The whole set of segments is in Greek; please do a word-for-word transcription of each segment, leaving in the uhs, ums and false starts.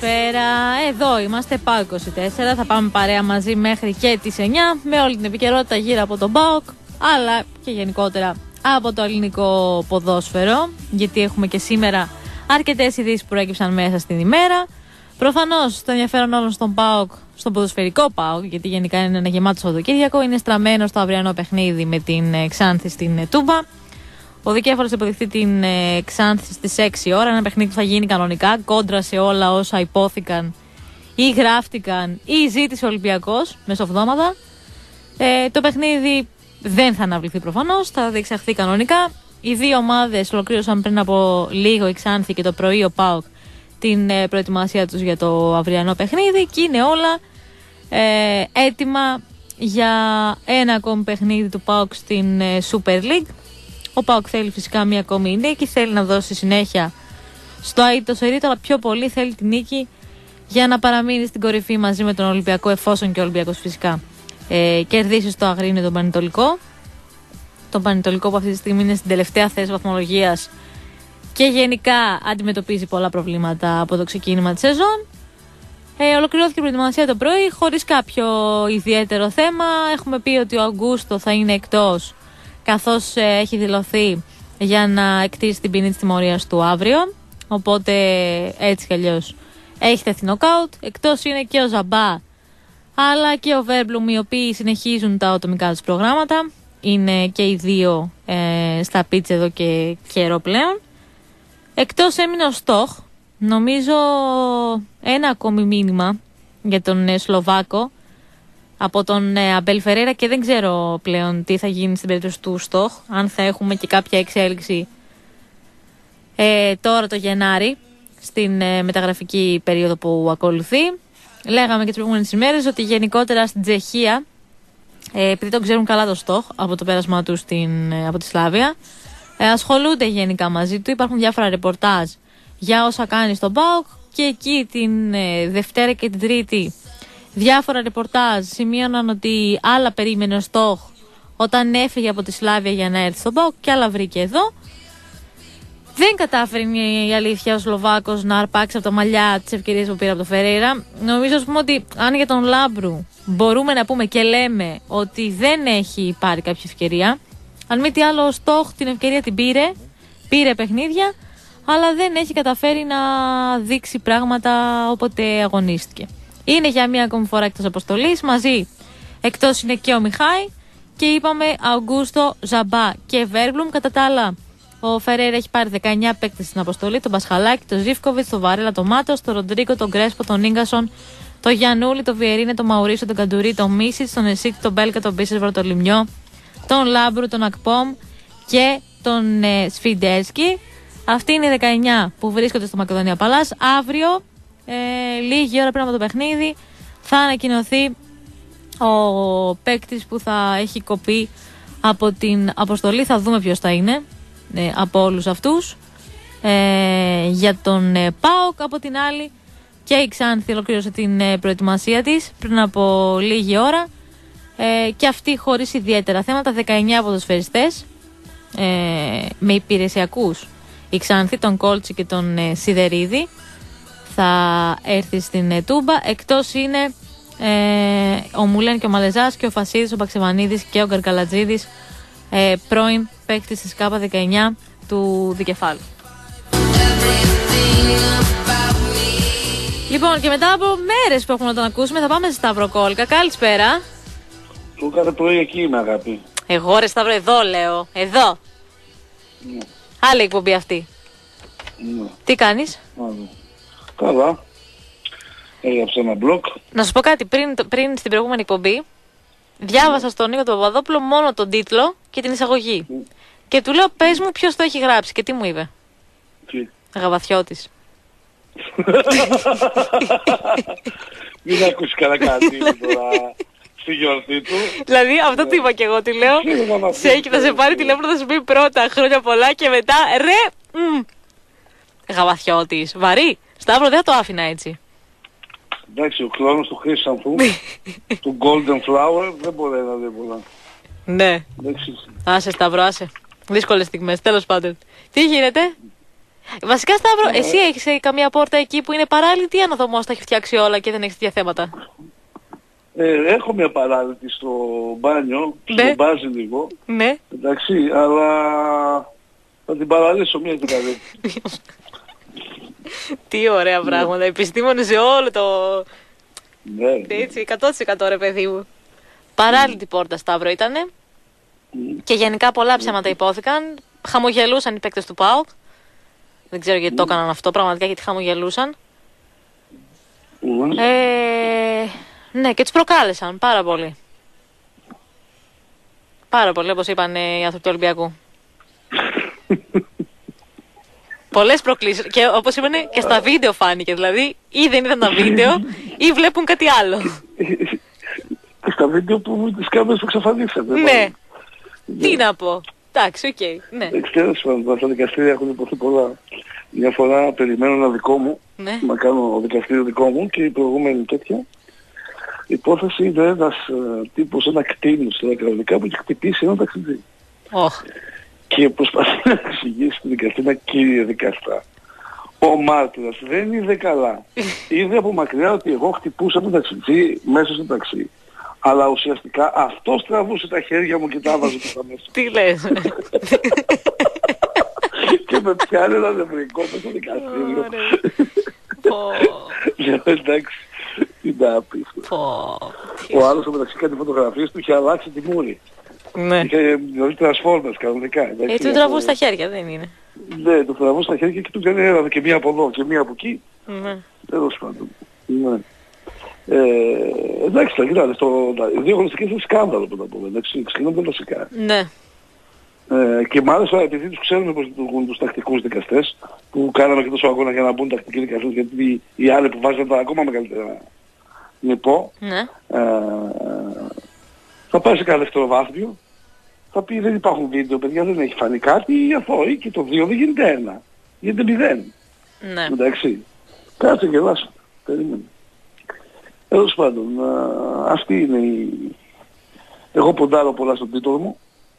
καλησπέρα. Εδώ είμαστε, ΠΑΟΚ είκοσι τέσσερα. Θα πάμε παρέα μαζί μέχρι και τις εννιά με όλη την επικαιρότητα γύρω από τον ΠΑΟΚ, αλλά και γενικότερα από το ελληνικό ποδόσφαιρο, γιατί έχουμε και σήμερα αρκετές ειδήσεις που προέκυψαν μέσα στην ημέρα. Προφανώς το ενδιαφέρον όλων στον ΠΑΟΚ, στον ποδοσφαιρικό ΠΑΟΚ, γιατί γενικά είναι ένα γεμάτο Σαββατοκύριακο, είναι στραμμένο στο αυριανό παιχνίδι με την Ξάνθη στην Τούμπα. Ο δικέφαλος υποδεχτεί την ε, Ξάνθη στις έξι ώρα, ένα παιχνίδι που θα γίνει κανονικά, κόντρα σε όλα όσα υπόθηκαν ή γράφτηκαν ή ζήτησε ο Ολυμπιακός μεσοβδόματα. Ε, το παιχνίδι δεν θα αναβληθεί προφανώς, θα διεξαχθεί κανονικά. Οι δύο ομάδες ολοκλήρωσαν πριν από λίγο, η Ξάνθη και το πρωί ο ΠΑΟΚ, την ε, προετοιμασία τους για το αυριανό παιχνίδι και είναι όλα ε, έτοιμα για ένα ακόμη παιχνίδι του ΠΑΟΚ στην ε, Super League. Ο ΠΑΟΚ θέλει φυσικά μία ακόμη νίκη, θέλει να δώσει συνέχεια στο αίτητο σερίτο, αλλά πιο πολύ θέλει τη νίκη για να παραμείνει στην κορυφή μαζί με τον Ολυμπιακό, εφόσον και ο Ολυμπιακός φυσικά ε, κερδίσει στο Αγρίνιο τον Πανετολικό. Τον Πανετολικό που αυτή τη στιγμή είναι στην τελευταία θέση βαθμολογίας και γενικά αντιμετωπίζει πολλά προβλήματα από το ξεκίνημα της σεζόν. Ε, ολοκληρώθηκε η προετοιμασία το πρωί χωρίς κάποιο ιδιαίτερο θέμα. Έχουμε πει ότι ο Αγκούστο θα είναι εκτός, καθώς ε, έχει δηλωθεί για να εκτίσει την ποινή της τιμωρίας του αύριο. Οπότε έτσι κι αλλιώς έχει τεθεί νοκάουτ. Εκτός είναι και ο Ζαμπά αλλά και ο Βέρμπλουμ, οι οποίοι συνεχίζουν τα ατομικά τους προγράμματα. Είναι και οι δύο ε, στα πίτσα εδώ και καιρό πλέον. Εκτός έμεινε ο Στοχ. Νομίζω ένα ακόμη μήνυμα για τον ε, Σλοβάκο από τον ε, Αμπέλ Φερέιρα και δεν ξέρω πλέον τι θα γίνει στην περίπτωση του Στοχ, αν θα έχουμε και κάποια εξέλιξη ε, τώρα το Γενάρη στην ε, μεταγραφική περίοδο που ακολουθεί. Λέγαμε και τις προηγούμενες ημέρες ότι γενικότερα στην Τσεχία, ε, επειδή τον ξέρουν καλά το Στοχ από το πέρασμα του στην, ε, από τη Σλάβια, ε, ασχολούνται γενικά μαζί του. Υπάρχουν διάφορα ρεπορτάζ για όσα κάνει στον ΠΑΟΚ και εκεί την ε, Δευτέρα και την Τρίτη διάφορα ρεπορτάζ σημείωναν ότι άλλα περίμενε ο Στοχ όταν έφυγε από τη Σλάβια για να έρθει στον ΠΑΟΚ και άλλα βρήκε εδώ. Δεν κατάφερε η αλήθεια ο Σλοβάκος να αρπάξει από τα μαλλιά τις ευκαιρίες που πήρε από το Φερέιρα. Νομίζω ας πούμε ότι αν για τον Λάμπρου μπορούμε να πούμε και λέμε ότι δεν έχει πάρει κάποια ευκαιρία, αν μη τι άλλο ο Στοχ την ευκαιρία την πήρε, πήρε παιχνίδια, αλλά δεν έχει καταφέρει να δείξει πράγματα όποτε αγωνίστηκε. Είναι για μία ακόμη φορά εκτός αποστολής, μαζί εκτός είναι και ο Μιχάη και είπαμε Αουγκούστο, Ζαμπά και Βέρμπλουμ. Κατά τα άλλα, ο Φερέιρα έχει πάρει δεκαεννιά παίκτες στην αποστολή, τον Πασχαλάκη, τον Ζίβκοβιτς, τον Βαρέλα, τον Μάτος, τον Ροντρίκο, τον Κρέσπο, τον Ίγκασον, τον Γιαννούλη, τον Βιερίνε, τον Μαουρίσιο, τον Καντουρί, τον Μίσιτς, τον Εσίκ, τον Μπέλκα, τον Μπίσεσβαρο, τον Λιμιό, τον Λάμπρου, τον Ακπόμ και τον ε, Σφιντέρσκι. Αυτοί είναι οι δεκαεννιά που βρίσκονται στο Μακεδονία Παλάς. Αύριο, ε, λίγη ώρα πριν από το παιχνίδι, θα ανακοινωθεί ο παίκτης που θα έχει κοπεί από την αποστολή. Θα δούμε ποιος θα είναι ε, από όλους αυτούς. Ε, για τον ε, ΠΑΟΚ από την άλλη, και η Ξάνθη ολοκλήρωσε την ε, προετοιμασία της πριν από λίγη ώρα ε, και αυτή χωρίς ιδιαίτερα θέματα. Δεκαεννιά ποδοσφαιριστές ε, με υπηρεσιακούς. Η Ξάνθη, τον Κόλτσι και τον ε, Σιδερίδη θα έρθει στην ε, Τούμπα. Εκτός είναι ε, ο Μουλέν και ο Μαλεζάς και ο Φασίδης, ο Παξεβανίδης και ο Γκαρκαλατζίδης, ε, πρώην παίκτης της ΚΑΠΑ δεκαεννιά του Δικεφάλου. Λοιπόν, και μετά από μέρες που έχουμε να τον ακούσουμε, θα πάμε στη Σταυροκόλκα. Καλησπέρα. Του κάθε πρωί εκεί είμαι, αγάπη. Εγώ ρε Σταύρο, εδώ λέω. Εδώ. Ναι. Άλλη εκπομπή αυτή. Ναι. Τι κάνεις? Άρα. Καλά. Έγραψα ένα blog. Να σου πω κάτι, πριν, πριν στην προηγούμενη εκπομπή διάβασα στον Νίκο τον Παπαδόπουλο μόνο τον τίτλο και την εισαγωγή. Mm. Και του λέω, πες μου ποιος το έχει γράψει. Και τι μου είπε? Τι? Γαβαθιώτης. Μην ακούσει καλά κάτι τώρα στη γιορτή του. Δηλαδή αυτό το είπα και εγώ, τι λέω. Θα σε πάρει τηλέφωνο, θα σου πει πρώτα χρόνια πολλά και μετά ρε μ. Γαβαθιώτης. Βαρύ. Σταύρο, δεν θα το άφηνα έτσι. Εντάξει, ο χρόνος του Χρύσανθου, του Golden Flower, δεν μπορεί να δει πολλά. Ναι. Άσε Σταύρο, άσε. Δύσκολες στιγμές, τέλος πάντων. Τι γίνεται? Βασικά, Σταύρο, ε, εσύ έχεις ε, καμία πόρτα εκεί που είναι παράλυτη ή αν ο δωμός τα έχει φτιάξει όλα και δεν έχεις τέτοια θέματα? Ε, έχω μια παράλυτη στο μπάνιο, Ναι. στο μπάζι λίγο, Ναι. εντάξει, αλλά θα την παραλύσω μια και καλή. Τι ωραία πράγματα. Επιστήμονες σε όλο το... Ναι. Έτσι, εκατό τοις εκατό ρε παιδί μου. Παράλυτη πόρτα, Σταύρο, ήτανε. Και γενικά πολλά ψέματα υπόθηκαν. Χαμογελούσαν οι παίκτες του ΠΑΟΚ. Δεν ξέρω γιατί το έκαναν αυτό, πραγματικά γιατί χαμογελούσαν. Mm. Ε, ναι, και τους προκάλεσαν πάρα πολύ. Πάρα πολύ, όπως είπαν ε, οι άνθρωποι του Ολυμπιακού. Πολλές προκλήσεις. Και όπως είπανε, και στα βίντεο φάνηκε. Δηλαδή, ή δεν είδαν τα βίντεο, ή βλέπουν κάτι άλλο. Στα βίντεο που τις κάμερες που εξαφανίσατε. Ναι. Τι να πω. Εντάξει, οκ. Okay. Ναι. Ξέρεις, στα δικαστήρια έχουν υποθεί πολλά. Μια φορά περιμένω ένα δικό μου, Ναι. να κάνω δικαστήριο δικό μου και η προηγούμενη τέτοια υπόθεση είναι ένας ε, τύπος, ένα κτίνος στα κανονικά που έχει χτυπήσει ένα ταξιδί. Oh. Και προσπαθεί να εξηγήσει στην δικαστήρα, κύριε δικαστά, ο μάρτυρας δεν είδε καλά. Είδε από μακριά ότι εγώ χτυπούσα το ταξιδί μέσα στο ταξί. Αλλά ουσιαστικά αυτός τραβούσε τα χέρια μου και τα έβαζε προς τα μέσα. Τι λες. Και με πιάνει ένα νευρικό μέσα στο δικαστήριο. Λέω εντάξει, είναι απίστευτο. Ο άλλος ο μεταξύ κάτι φωτογραφίες του είχε αλλάξει τη μούρη. Ναι. Είχε δηλαδή τρασφόρμες κανονικά. Ε, του τραβούν στα χέρια, δεν είναι. Ναι, του τραβούν στα χέρια και του κάνει έλαβε και μία από εδώ και μία από εκεί. Ναι. Τέλος πάντων. Ναι. Ε, εντάξει, θα κοιτάξτε, στο, οι δύο αγωνιστικές είναι σκάνδαλο που τα πούμε, εντάξει, ξεκινάμε βασικά. Ναι. Ε, και μάλιστα επειδή τους ξέρουμε πως λειτουργούν τους τακτικούς δικαστές, που κάναμε και τόσο αγώνα για να μπουν τακτικοί δικαστές, γιατί οι άλλοι που βάζουν τα ακόμα μεγαλύτερα νηπό, Ναι. ε, θα πάει σε κανένα δευτεροβάθμιο, θα πει δεν υπάρχουν βίντεο, παιδιά, δεν έχει φανεί κάτι, ή αθώοι, και το δύο δεν γίνεται ένα, γίνεται μηδέν. Ναι. Εντάξει, κάτσε και γελάσαι, περίμενε. Τέλος πάντων, α, αυτή είναι η... Εγώ ποντάρω πολλά στον τίτλο μου.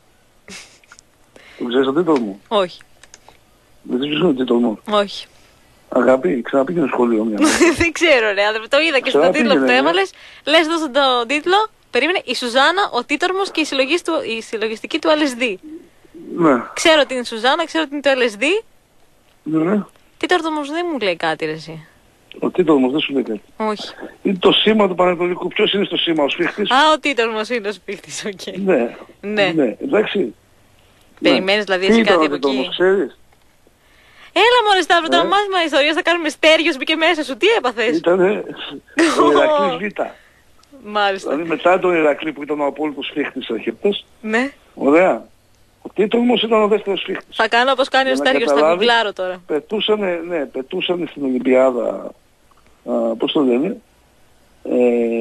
Το ξέρεις τον τίτλο μου? Όχι. Δεν ξέρεις τον τίτλο μου? Όχι. Αγάπη, ξαναπήγαινε σχολείο μια. Δεν ξέρω ρε άνθρωποι, το είδα και στον τίτλο που το έβαλες. Λες εδώ στον τίτλο, περίμενε, η Σουζάνα, ο Τίτορμος και η, του, η συλλογιστική του ελ ες ντι. Ναι. Ξέρω την Σουζάνα, ξέρω την το ελ ες ντι. Ναι. Τίτορμος δεν μου λέει κάτι ρε εσύ. Ο Τίτορμος δεν σου λέει κάτι. Όχι. Είναι το σήμα του Πανατολικού. Ποιος είναι στο σήμα, ο σφίχτης? Α, ο Τίτορμος είναι ο σφίχτης, οκ. Okay. Ναι. Ναι. Ναι. Εντάξει. Περιμένεις δηλαδή εσύ κάτι από εκεί? Ξέρεις? Έλα μωρέ Σταύρο, τώρα μάθημα ιστορίας θα κάνουμε στέριος, μπήκε μέσα σου, τι έπαθες? Ήτανε ο Ηρακλής Β. Μάλιστα. Δηλαδή μετά τον Ηρακλή που ήταν ο απόλυτος σφίχτης αρχιπτός. Ναι. Ωραία. Ο Τίτορμος ήταν ο δεύτερος σφίχτης. Θα κάνω όπως κάνει ο Στέργιος, θα γκουγκλάρω τώρα. Πετούσανε, ναι, πετούσανε στην Ολυμπιάδα, α, πώς το λένε, ε,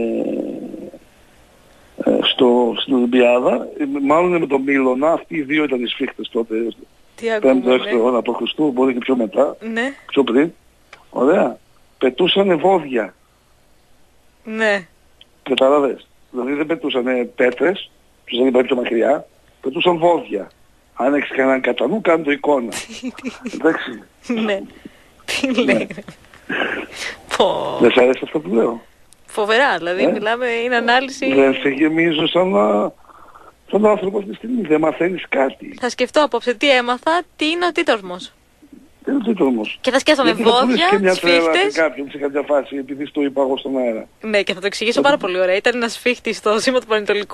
ε, στο, στην Ολυμπιάδα, μάλλον με τον Μίλωνα, αυτοί οι δύο ήταν οι σφίχτες τότε. Τι ακούμε, πέμπτο έξω αιώνα προ Χριστού, μπορεί και πιο μετά, ναι. πιο πριν. Ωραία. Πετούσανε βόδια. Ναι. Καταλαβες. Δηλαδή δεν πετούσανε πέτρες, τους δεν υπάρχει πιο μακριά, πετούσαν βόδια. Αν έχεις κανέναν κατά νου, κάνε το εικόνα. Εντάξει. Ναι. Τι λέει. Πω. Δεν σ' αρέσει αυτό που λέω? Φοβερά, δηλαδή ε? μιλάμε, είναι ανάλυση. Δεν σε γεμίζω σαν, να... σαν άνθρωπο αυτή τη στιγμή, δεν μαθαίνεις κάτι. Θα σκεφτώ απόψε τι έμαθα, τι είναι ο Τίτορμος. Τι είναι ο Τίτορμος? Και θα σκέφτομαι βόδια, σφίχτες. Και κάποιον σε κάποια φάση, επειδή το είπα εγώ στον αέρα. Ναι, και θα το εξηγήσω πάρα πολύ ωραία. Ήταν ένα σφίχτης στο σήμα του Πανετολικού.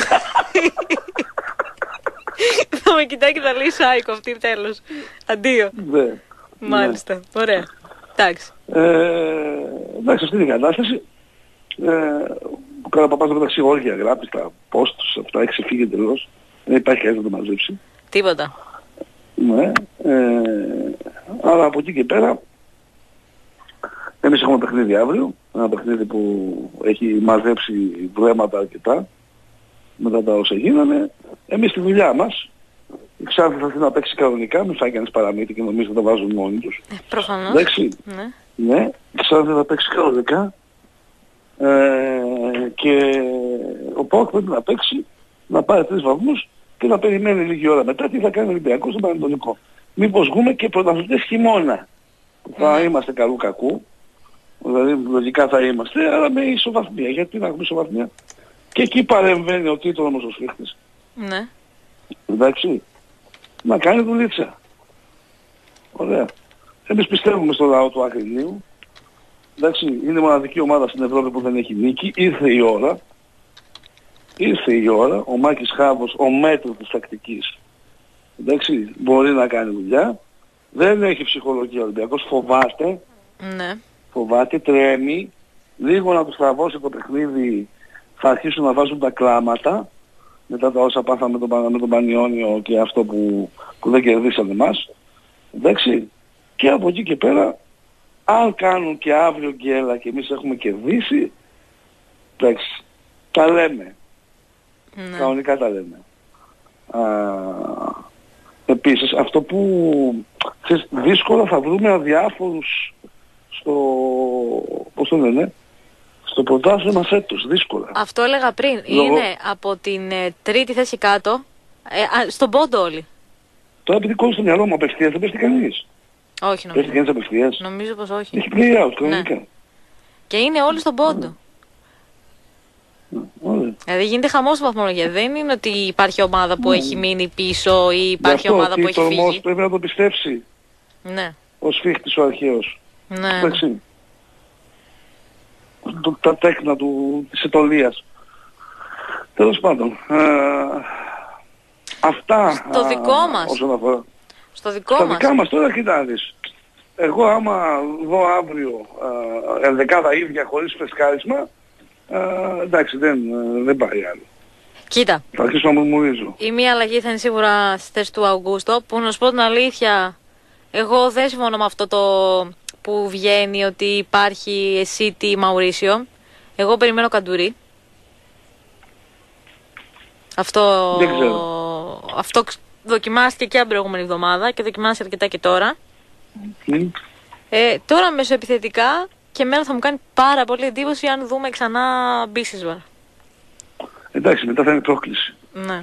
Θα με κοιτάει και θα λέει Σάικο αυτή, τέλος. Αντίο. Ναι. Μάλιστα. Ναι. Ωραία. Εντάξει. Ε, εντάξει, αυτή είναι η κατάσταση. Ε, ο Καραπαπάς μεταξύ όρια γράφει στα post τους, αυτά έχει ξεφύγει εντελώς. Δεν υπάρχει κανείς να το μαζέψει. Τίποτα. Ναι. Ε, άρα από εκεί και πέρα, εμείς έχουμε παιχνίδι αύριο. Ένα παιχνίδι που έχει μαζέψει βλέμματα αρκετά μετά τα όσα γίνανε. Εμείς στη δουλειά μας, η Ξάνθη θα έρθει να παίξει κανονικά, μην φάει κανείς παραμύθι και νομίζω θα τα βάζουν μόνοι τους. Ε, προφανώς. Εντάξει. Ναι. Ναι, η Ξάνθη θα παίξει κανονικά ε, και ο ΠΑΟΚ πρέπει να παίξει, να πάρει τρεις βαθμούς και να περιμένει λίγη ώρα μετά τι θα κάνει ο Ολυμπιακός στον Πανετολικό. μήπως βγούμε και πρωταθλητές χειμώνα. Θα Ναι. είμαστε καλού κακού. Δηλαδή λογικά θα είμαστε, αλλά με ισοβαθμία. Γιατί να έχουμε ισοβαθμία? Και εκεί παρεμβαίνει ο τίτλος ο σφίχτης. Ναι. Εντάξει. Να κάνει δουλίτσα. Ωραία. Εμείς πιστεύουμε στο λαό του Αγρινίου. Εντάξει, είναι μοναδική ομάδα στην Ευρώπη που δεν έχει νίκη. Ήρθε η ώρα. Ήρθε η ώρα. Ο Μάκης Χάβος, ο μέτρο της τακτικής. Εντάξει, μπορεί να κάνει δουλειά. Δεν έχει ψυχολογία ο Ολυμπιακός. Φοβάται. Ναι. Φοβάται, τρέμει. Λίγο να του στραβώσει το παιχνίδι θα αρχίσουν να βάζουν τα κλάματα. Μετά τα όσα πάθαμε με τον, με τον Πανιόνιο και αυτό που, που δεν κερδίσανε εμάς. Εντάξει. Και από εκεί και πέρα, αν κάνουν και αύριο γκέλα και εμείς έχουμε κερδίσει, εντάξει, τα λέμε. Ναι. Κανονικά τα λέμε. Α, επίσης, αυτό που ξέρεις, δύσκολα θα βρούμε αδιάφορους στο, πώς το λένε, στο πρωτάθλημα φέτος, δύσκολα. Αυτό έλεγα πριν. Λόγω... Είναι από την ε, τρίτη θέση κάτω, ε, α, στον πόντο όλοι. Τώρα επειδή κόλλει στο μυαλό μου απευθείας δεν πέφτει κανείς. Όχι νομίζω. Πέφτει κανείς απευθείας. Νομίζω πως όχι. Έχει play out κανονικά. Ναι. Και είναι όλοι στον πόντο. Ωραία. Δηλαδή γίνεται χαμός στη βαθμολογία. Δεν είναι ότι υπάρχει ομάδα που Ναι. έχει μείνει πίσω ή υπάρχει αυτό, ομάδα που έχει τορμός φύγει. πρέπει να το πιστέψει Ναι. ο σφίχτης ο αρχαίος. Ναι. Εντάξει. Το, τα τέκνα του, της ετωλίας. Τέλος πάντων. Ε, αυτά. Στο α, δικό μας. Όσον αφορά. Στο δικό Στα μας. δικά μας τώρα κοιτάξτε. Εγώ άμα δω αύριο ε, ενδεκάδα ίδια χωρίς φρεσκάρισμα, ε, εντάξει δεν, ε, δεν πάει άλλο. Κοίτα. Θα αρχίσω να μουρμουρίζω. Η μία αλλαγή θα είναι σίγουρα στη θέση του Αουγκούστο, που να σου πω την αλήθεια, εγώ δεν συμφωνώ με αυτό το που βγαίνει ότι υπάρχει εσύ τι Μαουρίσιο. Εγώ περιμένω Καντουρί. Αυτό, Δεν ξέρω. αυτό δοκιμάστηκε και την προηγούμενη εβδομάδα και δοκιμάστηκε αρκετά και τώρα. Mm. Ε, τώρα μεσοεπιθετικά και εμένα θα μου κάνει πάρα πολύ εντύπωση αν δούμε ξανά Μπίσεσβαρ. Εντάξει, μετά θα είναι πρόκληση. Ναι.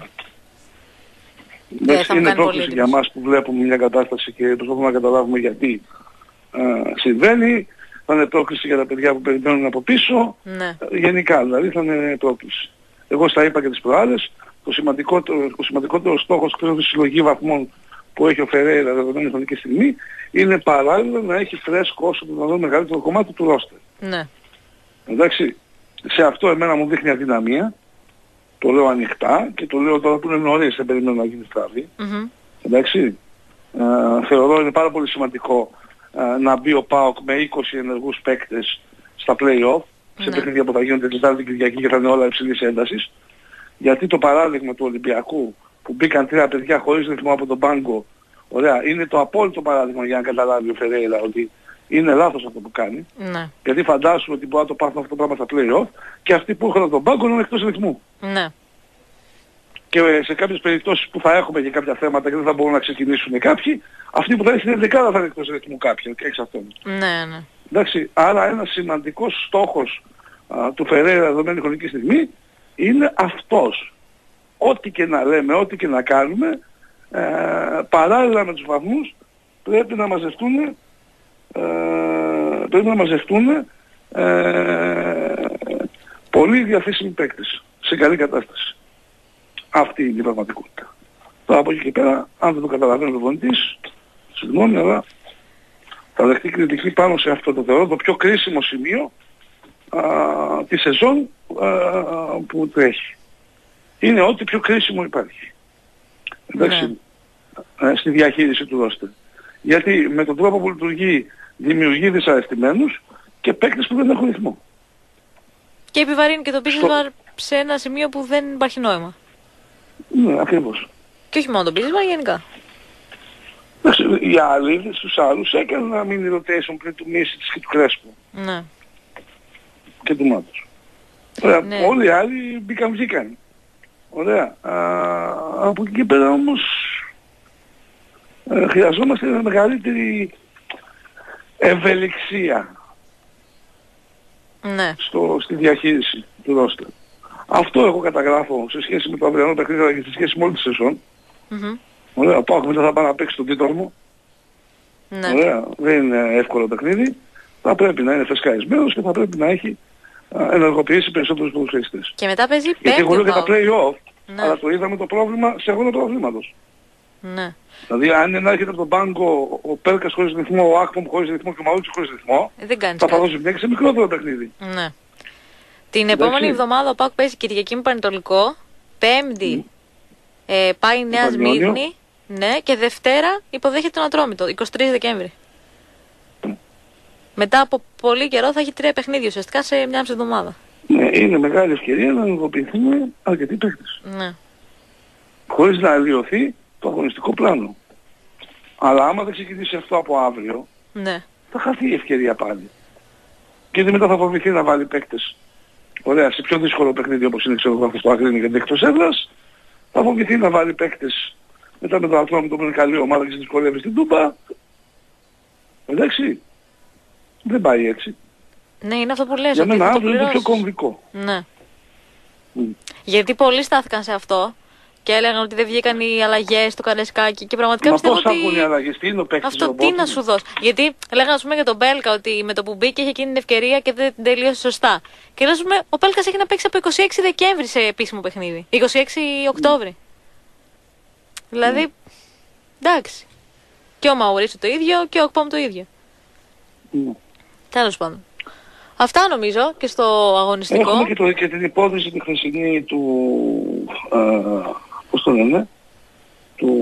Εντάξει, θα μου είναι κάνει πολύ πρόκληση για εντύπωση. μας που βλέπουμε μια κατάσταση και προσπαθούμε να καταλάβουμε γιατί α, συμβαίνει. Θα είναι πρόκληση για τα παιδιά που περιμένουν από πίσω. Ναι. Γενικά δηλαδή θα είναι πρόκληση. Εγώ στα είπα και τις προάλλες, το σημαντικότερο, ο σημαντικότερο στόχος εκτός από τη συλλογή βαθμών που έχει ο Φερέιρα δεδομένη χρονική στιγμή είναι παράλληλα να έχει φρέσκο όσο το δυνατόν μεγαλύτερο κομμάτι του ρόστερ. Ναι. Εντάξει, σε αυτό εμένα μου δείχνει αδυναμία. Το λέω ανοιχτά και το λέω τώρα που είναι νωρίς, δεν περιμένω να γίνει στραβή. Mm-hmm. Εντάξει. Ε, θεωρώ είναι πάρα πολύ σημαντικό ε, να μπει ο ΠΑΟΚ με είκοσι ενεργούς παίκτες στα play-off, σε Ναι. παιχνίδια που θα γίνονται την Τετάρτη Κυριακή και θα είναι όλα υψηλής έντασης. Γιατί το παράδειγμα του Ολυμπιακού που μπήκαν τρία παιδιά χωρίς ρυθμό από τον πάγκο, ωραία, είναι το απόλυτο παράδειγμα για να καταλάβει ο Φερέιρα ότι είναι λάθος αυτό που κάνει. Ναι. Γιατί φαντάσουμε ότι μπορεί να το πάθουν αυτό το πράγμα στα play-off και αυτοί που έχουν από τον πάγκο είναι εκτός ρυθμού. Ναι. Και σε κάποιες περιπτώσεις που θα έχουμε και κάποια θέματα και δεν θα μπορούν να ξεκινήσουν κάποιοι, αυτοί που θα είναι στην ενδεκάδα θα είναι εκτός ρυθμού κάποιοι, εξ αυτών. Ναι, ναι. Εντάξει, άρα ένας σημαντικός στόχος α, του Φερέιρα δεδομένη χρονική στιγμή είναι αυτός. Ό,τι και να λέμε, ό,τι και να κάνουμε, ε, παράλληλα με τους βαθμούς πρέπει να μαζευτούν, ε, πρέπει να μαζευτούν ε, πολύ διαθέσιμοι παίκτες σε καλή κατάσταση. Αυτή είναι η πραγματικότητα. Τώρα από εκεί και πέρα, αν δεν το καταλαβαίνει ο προπονητής, συγγνώμη, αλλά θα δεχτεί κριτική πάνω σε αυτό το θεωρώ το πιο κρίσιμο σημείο α, τη σεζόν α, που τρέχει. Είναι ό,τι πιο κρίσιμο υπάρχει. Εντάξει, ναι. Στη διαχείριση του ρόστερ. Γιατί με τον τρόπο που λειτουργεί δημιουργεί δυσαρεστημένους και παίκτες που δεν έχουν ρυθμό. Και επιβαρύνει και το Μπίσεσβαρ σε ένα σημείο που δεν υπάρχει νόημα. Ναι, ακριβώς. Και όχι μόνο το Μπίσεσβαρ, γενικά. Οι άλλοι στους άλλους έκαναν ένα mini rotation πριν του Μίσιτς και του Κρέσπου. Ναι. Και του Μάτους. Ωραία, Ναι. όλοι οι άλλοι μπήκαν βγήκαν. Ωραία. Α, από εκεί και πέρα όμως ε, χρειαζόμαστε μια μεγαλύτερη ευελιξία Ναι. στο, στη διαχείριση του ρόστερ. Αυτό εγώ καταγράφω σε σχέση με το αυριανό παιχνίδι και σε σχέση με όλη τη σεζόν. Mm-hmm. Ωραία, πάω μετά θα πάω να παίξει τον τίτλο μου. Ναι. Ωραία. Δεν είναι εύκολο παιχνίδι. Θα πρέπει να είναι φρεσκαρισμένος και θα πρέπει να έχει ενεργοποιήσει περισσότερους ποδοσφαιριστές. Και μετά παίζει πέμπτη. Γιατί εγώ λέω για τα play-off, ναι. αλλά το είδαμε το πρόβλημα σε αγώνα προβλήματος. Ναι. Δηλαδή αν είναι να έρχεται από τον πάγκο ο Πέλκας χωρίς ρυθμό, ο Άκπομ χωρίς ρυθμό και ο Μαούτσης χωρίς ρυθμό, ε, δεν κάνεις θα κάτι. θα δώσει μια σε μικρότερο παιχνίδι. Ναι. Την επόμενη εβδομάδα ο ΠΑΟΚ παίζει Κυριακή με Πανετολικό, Πέμπτη mm. ε, πάει Νέα Σμύρνη, ναι, και Δευτέρα υποδέχεται τον Ατρόμητο, εικοστή τρίτη Δεκέμβρη. Mm. Μετά από πολύ καιρό θα έχει τρία παιχνίδια ουσιαστικά σε μια μισή εβδομάδα. Ναι, είναι μεγάλη ευκαιρία να ενεργοποιηθούν αρκετοί παίκτες. Ναι. Χωρίς να αλλοιωθεί το αγωνιστικό πλάνο. Αλλά άμα δεν ξεκινήσει αυτό από αύριο, ναι. θα χαθεί η ευκαιρία πάλι. Και μετά θα φοβηθεί να βάλει παίκτες. Ωραία, σε πιο δύσκολο παιχνίδι όπως είναι ξέρω αυτό το Αγρίνι γιατί εκτός έδρας, θα φοβηθεί να βάλει παίκτες μετά με το Ατρόμητο που είναι καλή ομάδα και σε δυσκολεύει στην Τούμπα. Εντάξει, δεν πάει έτσι. Ναι, είναι αυτό που λες. Για μένα αύριο είναι το πιο κομβικό. Ναι. Mm. Γιατί πολλοί στάθηκαν σε αυτό και έλεγαν ότι δεν βγήκαν οι αλλαγές στο Καρεσκάκι και πραγματικά μα πιστεύω πώς ότι... θα βγουν οι αλλαγές, τι είναι ο παίκτης αυτό τι να σου δώσει. Γιατί λέγανε ας πούμε για τον Μπέλκα ότι με το που μπήκε είχε εκείνη την ευκαιρία και δεν την τελείωσε σωστά. Και λέω πούμε ο Μπέλκας έχει να παίξει από είκοσι έξι Δεκέμβρη σε επίσημο παιχνίδι. είκοσι έξι Οκτώβρη. Mm. Δηλαδή, εντάξει. Και ο Μαουρίσιο το ίδιο και ο Οκπόμ το ίδιο. Mm. Τέλος πάντων. Αυτά νομίζω και στο αγωνιστικό. Έχουμε και, το, και την υπόθεση τη χθεσινή του, α, πώς το λένε, του,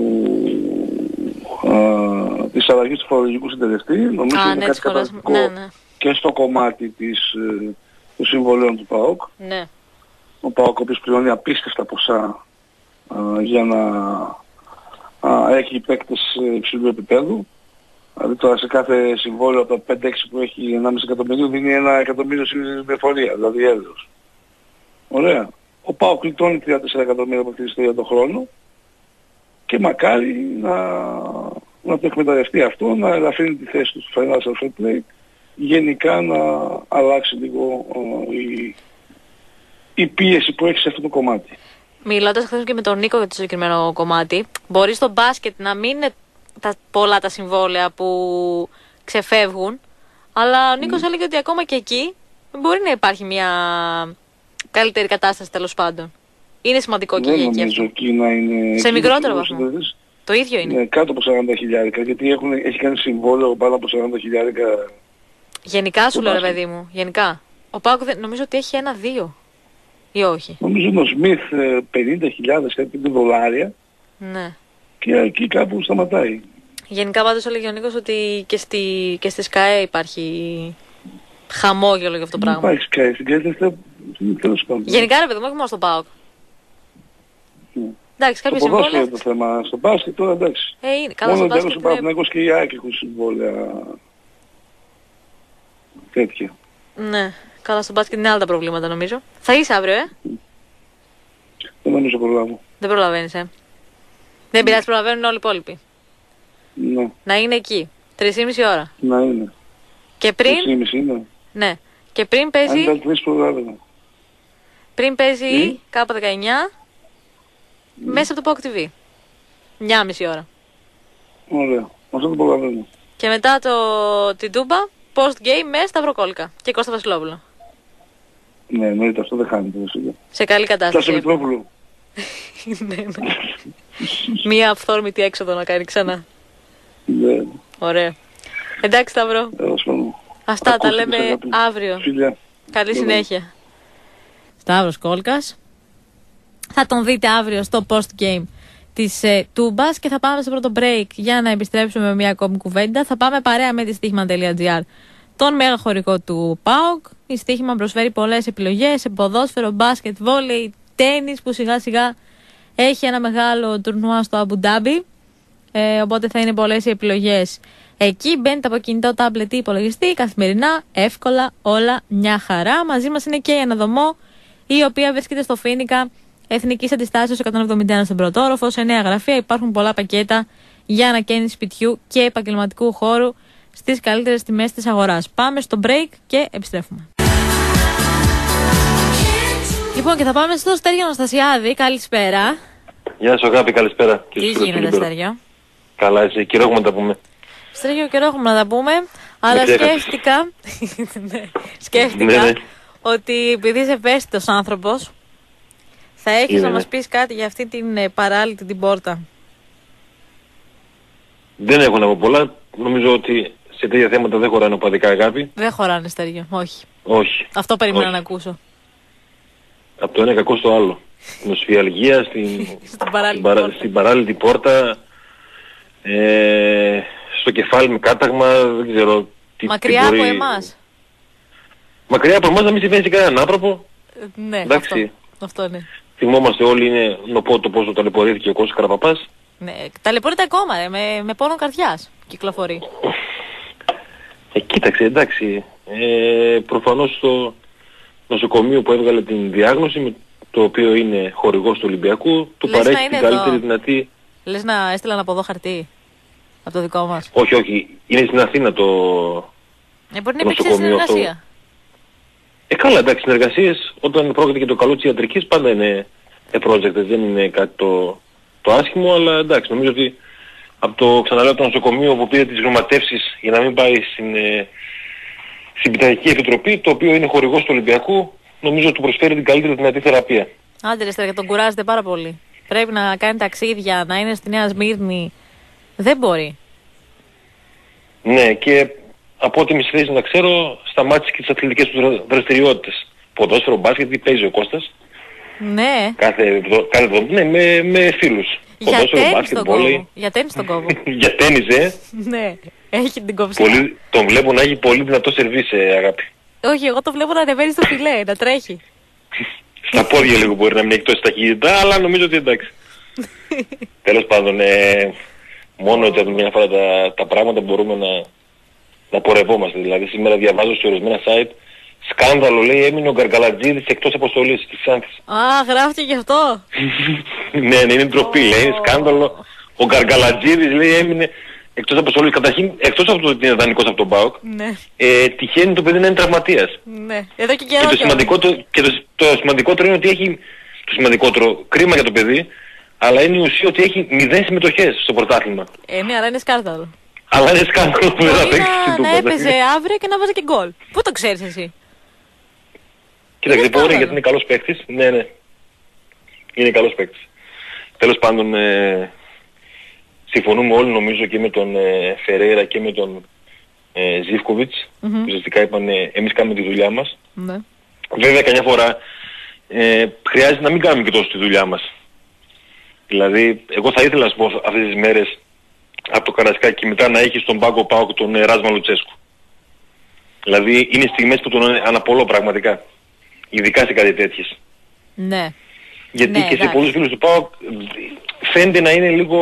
α, της αλλαγής του φορολογικού συντελεστή. Νομίζω Α, είναι ναι, κάτι καταστατικό ναι, ναι. και στο κομμάτι της, του συμβολέων του ΠΑΟΚ. Ναι. Ο ΠΑΟΚ ο οποίος πληρώνει απίστευτα ποσά α, για να α, έχει παίκτες υψηλού επίπεδου. Δηλαδή τώρα σε κάθε συμβόλαιο από τα πέντε έξι που έχει ενάμιση εκατομμύριο δίνει ένα εκατομμύριο στην εφορία, δηλαδή έλεος. Ωραία. Ο ΠΑΟΚ κλειτώνει τριάντα τέσσερα εκατομμύρια από αυτή τη ιστορία τον χρόνο και μακάρι να, να το εκμεταλλευτεί αυτό, να ελαφρύνει τη θέση του στο financial fair play, γενικά να αλλάξει λίγο uh, η, η πίεση που έχει σε αυτό το κομμάτι. Μιλώντας χθες και με τον Νίκο για το συγκεκριμένο κομμάτι, μπορεί στο μπάσκετ να μην είναι τα, πολλά τα συμβόλαια που ξεφεύγουν, αλλά ο Νίκος mm. έλεγε ότι ακόμα και εκεί μπορεί να υπάρχει μια καλύτερη κατάσταση τέλος πάντων. Είναι σημαντικό και για εκεί αυτό. Να είναι σε μικρότερο βαθμό. Το ίδιο είναι. Ναι, κάτω από σαράντα χιλιάρικα, γιατί έχουν, έχει κάνει συμβόλαιο πάνω από σαράντα χιλιάρικα. Γενικά σου λέω ρε παιδί μου, γενικά. Ο Πάκου νομίζω ότι έχει ένα-δύο ή όχι. Νομίζω ο Σμιθ πενήντα χιλιάδες κάτι δολάρια. Ναι. Και εκεί κάπου σταματάει. Γενικά πάντως έλεγε ο Νίκος ότι και στη, και στη ΣΚΑΕ υπάρχει χαμόγελο για αυτό το πράγμα. Υπάρχει ΣΚΑΕ, στην ΚΑΕ τέλος πάντων. Γενικά ρε παιδί μου, όχι μόνο στον ΠΑΟΚ. Mm. Εντάξει, κάποια το συμβόλαια... είναι το θέμα. Στο μπάσκετ τώρα εντάξει. Ε, είναι. Καλά, μόνο στο τέλος ο είναι... Παναθηναϊκός και η ΑΕΚ έχουν συμβόλαια τέτοια. Ναι, καλά στο μπάσκετ είναι άλλα τα προβλήματα νομίζω. Θα είσαι αύριο, ε? Δεν νομίζω προλάβω. Δεν προλαβαίνεις, ε? Δεν πειράζει, προλαβαίνουν όλοι οι υπόλοιποι. Ναι. Να είναι εκεί. Τρεις και μισή ώρα. Να είναι. Και πριν... Τρεις και μισή είναι. Ναι. Και πριν παίζει... Αν ήταν τρεις προλάβαινα. Πριν παίζει κάπου δεκαεννιά mm. μέσα από το πόκ τι βι. Μια μισή ώρα. Ωραία. Αυτό το προλαβαίνω. Και μετά το... την Τούμπα, post game με Σταυροκόλικα και Κώστα Βασιλόπουλο. Ναι, εννοείται, αυτό δεν χάνεται. Σε καλή κατάσταση. Κώστα Μητρόπουλο. Ναι, ναι. Μία αυθόρμητη έξοδο να κάνει ξανά. Ναι. Ωραία. Εντάξει Σταυρό. Αυτά τα λέμε αύριο. Φιλιά. Καλή συνέχεια. Σταύρος Κόλκας. Θα τον δείτε αύριο στο post-game της ε, Τούμπας και θα πάμε σε πρώτο break για να επιστρέψουμε με μια ακόμη κουβέντα. Θα πάμε παρέα με τη στοίχημα τελεία τζι άρ, τον μέγα χωρικό του ΠΑΟΚ. Η στοίχημα προσφέρει πολλές επιλογές σε ποδόσφαιρο, μπάσκετ, βόλεϊ, τένις που σιγά σιγά έχει ένα μεγάλο τουρνουά στο Αμπου Ντάμπι. Ε, οπότε θα είναι πολλές οι επιλογές. Εκεί μπαίνετε από κινητό, τάμπλετ ή υπολογιστή, καθημερινά, εύκολα, όλα μια χαρά. Μαζί μας είναι και η Αναδομό, η οποία βρίσκεται στο Φοίνικα Εθνικής Αντιστάσεως εκατόν εβδομήντα ένα στον πρώτο όροφο. Σε νέα γραφεία υπάρχουν πολλά πακέτα για ανακαίνιση σπιτιού και επαγγελματικού χώρου στις καλύτερες τιμές της αγοράς. Πάμε στο break και επιστρέφουμε. Λοιπόν, και θα πάμε στο Στέργιο Αναστασιάδη. Καλησπέρα. Γεια σου αγάπη, καλησπέρα. Τι γίνεται Στέργιο? Καλά, εσύ, κυρόγματα πούμε. Στρίγιο καιρό έχουμε να τα πούμε, αλλά σκέφτηκα, ναι, σκέφτηκα ναι, ναι. ότι επειδή είσαι ευαίσθητος άνθρωπος, θα έχεις είναι, να ναι. μας πεις κάτι για αυτή την ε, παράλυτη την πόρτα. Δεν έχω να πω πολλά. Νομίζω ότι σε τέτοια θέματα δεν χωράνε οπαδικά αγάπη. Δεν χωράνε, Στέργιο, όχι. Όχι. Αυτό περίμενα όχι. να ακούσω. Από το ένα κακό στο άλλο. Νοσφιαλγία, στην, στην, παράλυτη στην, παρα, πόρτα. στην παράλυτη πόρτα, ε, στο κεφάλι με κάταγμα, δεν ξέρω τι. Μακριά τι μπορεί... από εμάς. Μακριά από εμάς να μην συμβαίνει σε κανέναν άνθρωπο. Ε, ναι, εντάξει. αυτό, αυτό ναι. Θυμόμαστε όλοι, είναι νοπό το πόσο ταλαιπωρήθηκε ο Κώστας Καραπαπάς. Ναι, ταλαιπωρείται ακόμα, ρε, με, με πόνο καρδιάς κυκλοφορεί. Ε, κοίταξε, εντάξει. Ε, προφανώς το νοσοκομείο που έβγαλε την διάγνωση, με το οποίο είναι χορηγός του Ολυμπιακού, του Λες παρέχει την εδώ. καλύτερη δυνατή... Λες να έστειλαν από εδώ χαρτί, από το δικό μας. Όχι, όχι. Είναι στην Αθήνα το... Ε, μπορεί να υπήρξε νοσοκομείο αυτό. συνεργασία. Ε, καλά, εντάξει, συνεργασίες όταν πρόκειται και το καλό της ιατρικής πάντα είναι ε, project, δεν είναι κάτι το, το άσχημο, αλλά εντάξει, νομίζω ότι από το, ξαναλέω, το νοσοκομείο που πήρε τις γνωματεύσεις για να μην πάει στην, ε, στην Πιταγική Επιτροπή, το οποίο είναι χορηγός του Ολυμπιακού, νομίζω ότι του προσφέρει την καλύτερη δυνατή θεραπεία. Άντε ρε Στέργιο, τον κουράζετε πάρα πολύ. Πρέπει να κάνει ταξίδια, να είναι στη Νέα Σμύρνη. Δεν μπορεί. Ναι, και από ό,τι με θέση να ξέρω, σταμάτησε και τις αθλητικές του δραστηριότητες. Ποδόσφαιρο, μπάσκετ, τι παίζει ο Κώστας. Ναι. Κάθε εβδομάδα, ναι, με, με φίλους. Για τένις τον κόβω. Για τένις τον κόβω. Για τένις, ε. Ναι, έχει την κόψη. Πολύ, τον βλέπω να έχει πολύ δυνατό σερβίς, ε, αγάπη. Όχι, εγώ το βλέπω να ανεβαίνει στο φιλέ, να τρέχει. Στα πόδια λίγο μπορεί να μην έχει τόση ταχύτητα, αλλά νομίζω ότι εντάξει. Τέλος πάντων, ε, μόνο έτσι από μια φορά τα, τα πράγματα μπορούμε να, να πορευόμαστε. Δηλαδή σήμερα διαβάζω σε ορισμένα site, σκάνδαλο λέει έμεινε ο Γκαργκαλατζίδης εκτός αποστολής της Ξάνθης. Α, γράφτηκε γι' αυτό. Ναι, ναι, είναι ντροπή, λέει, σκάνδαλο. Ο Γκαργκαλατζίδης λέει έμεινε εκτός αποστολής. Καταρχήν, εκτός από το ότι είναι δανεικός από τον ΠΑΟΚ, Ναι. ε, τυχαίνει το παιδί να είναι τραυματίας. Ναι. Εδώ και Και καιρό. το σημαντικότερο, και το, το σημαντικότερο είναι ότι έχει, το σημαντικότερο, κρίμα για το παιδί, αλλά είναι η ουσία ότι έχει μηδέν συμμετοχές στο πρωτάθλημα. Ε, ναι, αλλά είναι σκάρδαλο. Αλλά είναι σκάνδαλο που δεν θα Μπορεί παίξει να, στην να Τούμπα. έπαιζε αύριο και να βάζει και γκολ. Πού το ξέρεις εσύ. Κοίταξε, Είναι μπορεί σκάνδαλο. γιατί είναι καλός παίκτης. Ναι, ναι. Είναι καλός παίκτης. Τέλος πάντων, ε, συμφωνούμε όλοι νομίζω και με τον ε, Φερέιρα και με τον ε, Ζίβκοβιτς, Μμμ. που ουσιαστικά είπαν ε, εμείς κάνουμε τη δουλειά μας. Ναι. Βέβαια, καμιά φορά ε, χρειάζεται να μην κάνουμε και τόσο τη δουλειά μας. Δηλαδή, εγώ θα ήθελα να σου πω αυτές τις μέρες από το Καρασκάκι και μετά να έχει στον πάγκο ΠΑΟΚ τον ε, Ράσμα Λουτσέσκου. Δηλαδή, είναι στιγμές που τον αναπολώ πραγματικά. Ειδικά σε κάτι τέτοιες. Ναι. Γιατί Ναι, και σε εντάξει. πολλούς φίλους του ΠΑΟΚ φαίνεται να είναι λίγο,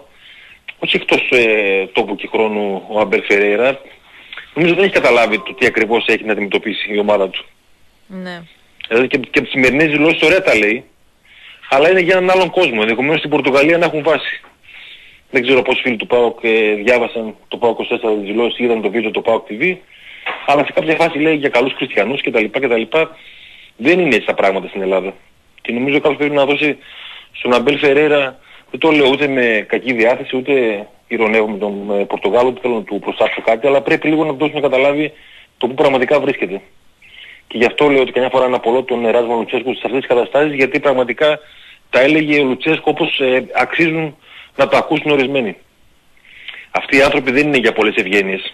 όχι εκτός ε, τόπου και χρόνου ο Αμπέλ Φερέιρα. Νομίζω δεν έχει καταλάβει το τι ακριβώς έχει να αντιμετωπίσει η ομάδα του. Ναι. Δηλαδή και, και από τις σημερινές δηλώσεις ωραία τα λέει, αλλά είναι για έναν άλλον κόσμο. Ενδεχομένως στην Πορτογαλία να έχουν βάση. Δεν ξέρω πόσοι φίλοι του ΠΑΟΚ ε, διάβασαν το ΠΑΟΚ είκοσι τέσσερα τις δηλώσεις, είδαν το βίντεο του ΠΑΟΚ τι βι, αλλά σε κάποια φάση λέει για καλούς χριστιανούς κτλ. κτλ. Δεν είναι έτσι τα πράγματα στην Ελλάδα. Και νομίζω κάποιος πρέπει να δώσει στον Αμπέλ Φερέιρα, δεν το λέω ούτε με κακή διάθεση, ούτε ηρωνεύω με τον ε, Πορτογάλο, ούτε θέλω να του προστάψω κάτι, αλλά πρέπει λίγο να του δώσει να καταλάβει το που πραγματικά βρίσκεται. Και γι' αυτό λέω ότι καμιά φορά αναπολώ τον Εράσμο Λουτσέσκου σε αυτές τις καταστάσεις, γιατί πραγματικά τα έλεγε ο Λουτσέσκου όπως ε, αξίζουν να το ακούσουν ορισμένοι. Αυτοί οι άνθρωποι δεν είναι για πολλές ευγένειες.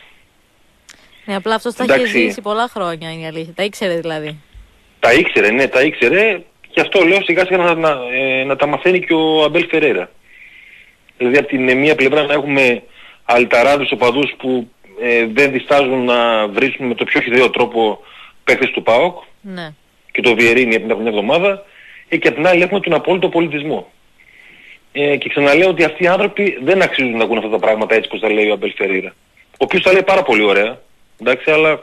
Ναι, απλά αυτός τα είχε Εντάξει. ζήσει πολλά χρόνια, είναι η αλήθεια. Τα ήξερε δηλαδή. Τα ήξερε, ναι, τα ήξερε. Γι' αυτό λέω σιγά σιγά να, να, ε, να τα μαθαίνει και ο Αμπέλ Φερέιρα. Δηλαδή από την ε, μία πλευρά να έχουμε αλταράδους οπαδούς που ε, δεν διστάζουν να βρίσκουν με το πιο χυδαίο τρόπο παίκτες του ΠΑΟΚ Ναι. και το Βιερίνι από την εβδομάδα, ε, και από την άλλη έχουμε τον απόλυτο πολιτισμό. Ε, και ξαναλέω ότι αυτοί οι άνθρωποι δεν αξίζουν να ακούν αυτά τα πράγματα έτσι πως τα λέει ο Αμπέλ Φερέιρα. Ο οποίος τα λέει πάρα πολύ ωραία, εντάξει, αλλά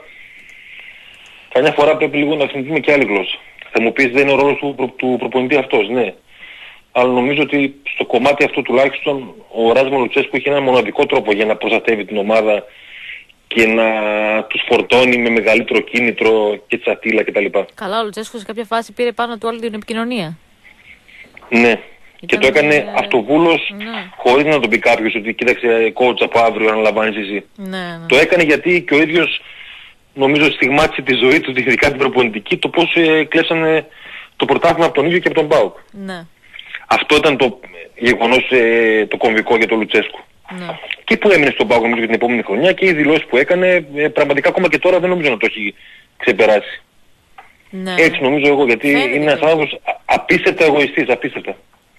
καμιά φορά πρέπει λίγο να συνηθίσουμε και άλλη γλώσσα. Θα μου πεις δεν είναι ο ρόλος του, προ, του προπονητή αυτός, ναι. Αλλά νομίζω ότι στο κομμάτι αυτό τουλάχιστον ο Ράσμο Λουτσέσκου έχει ένα μοναδικό τρόπο για να προστατεύει την ομάδα και να τους φορτώνει με μεγαλύτερο κίνητρο και τσατήλα κτλ. Καλά, ο Λουτσέσκου σε κάποια φάση πήρε πάνω του όλη την επικοινωνία. Ναι. Και το έκανε ε... αυτοβούλος, ναι. χωρίς να το πει κάποιος ότι κοίταξε coach από αύριο αναλαμβάνεις εσύ. Ναι, ναι. Το έκανε γιατί και ο ίδιος νομίζω στιγμάτισε τη ζωή του, ειδικά την προπονητική, το πώς ε, κλέψανε το πρωτάθλημα από τον ίδιο και από τον ΠΑΟΚ. Ναι. Αυτό ήταν το γεγονός ε, το κομβικό για τον Λουτσέσκου. Ναι. Και που έμεινε στον ΠΑΟΚ νομίζω για την επόμενη χρονιά και οι δηλώσεις που έκανε ε, πραγματικά ακόμα και τώρα δεν νομίζω να το έχει ξεπεράσει. Ναι. Έτσι νομίζω εγώ, γιατί Φαίνεται είναι ένας και άνθρωπος απίστευτα εγωιστής, απίστευτα.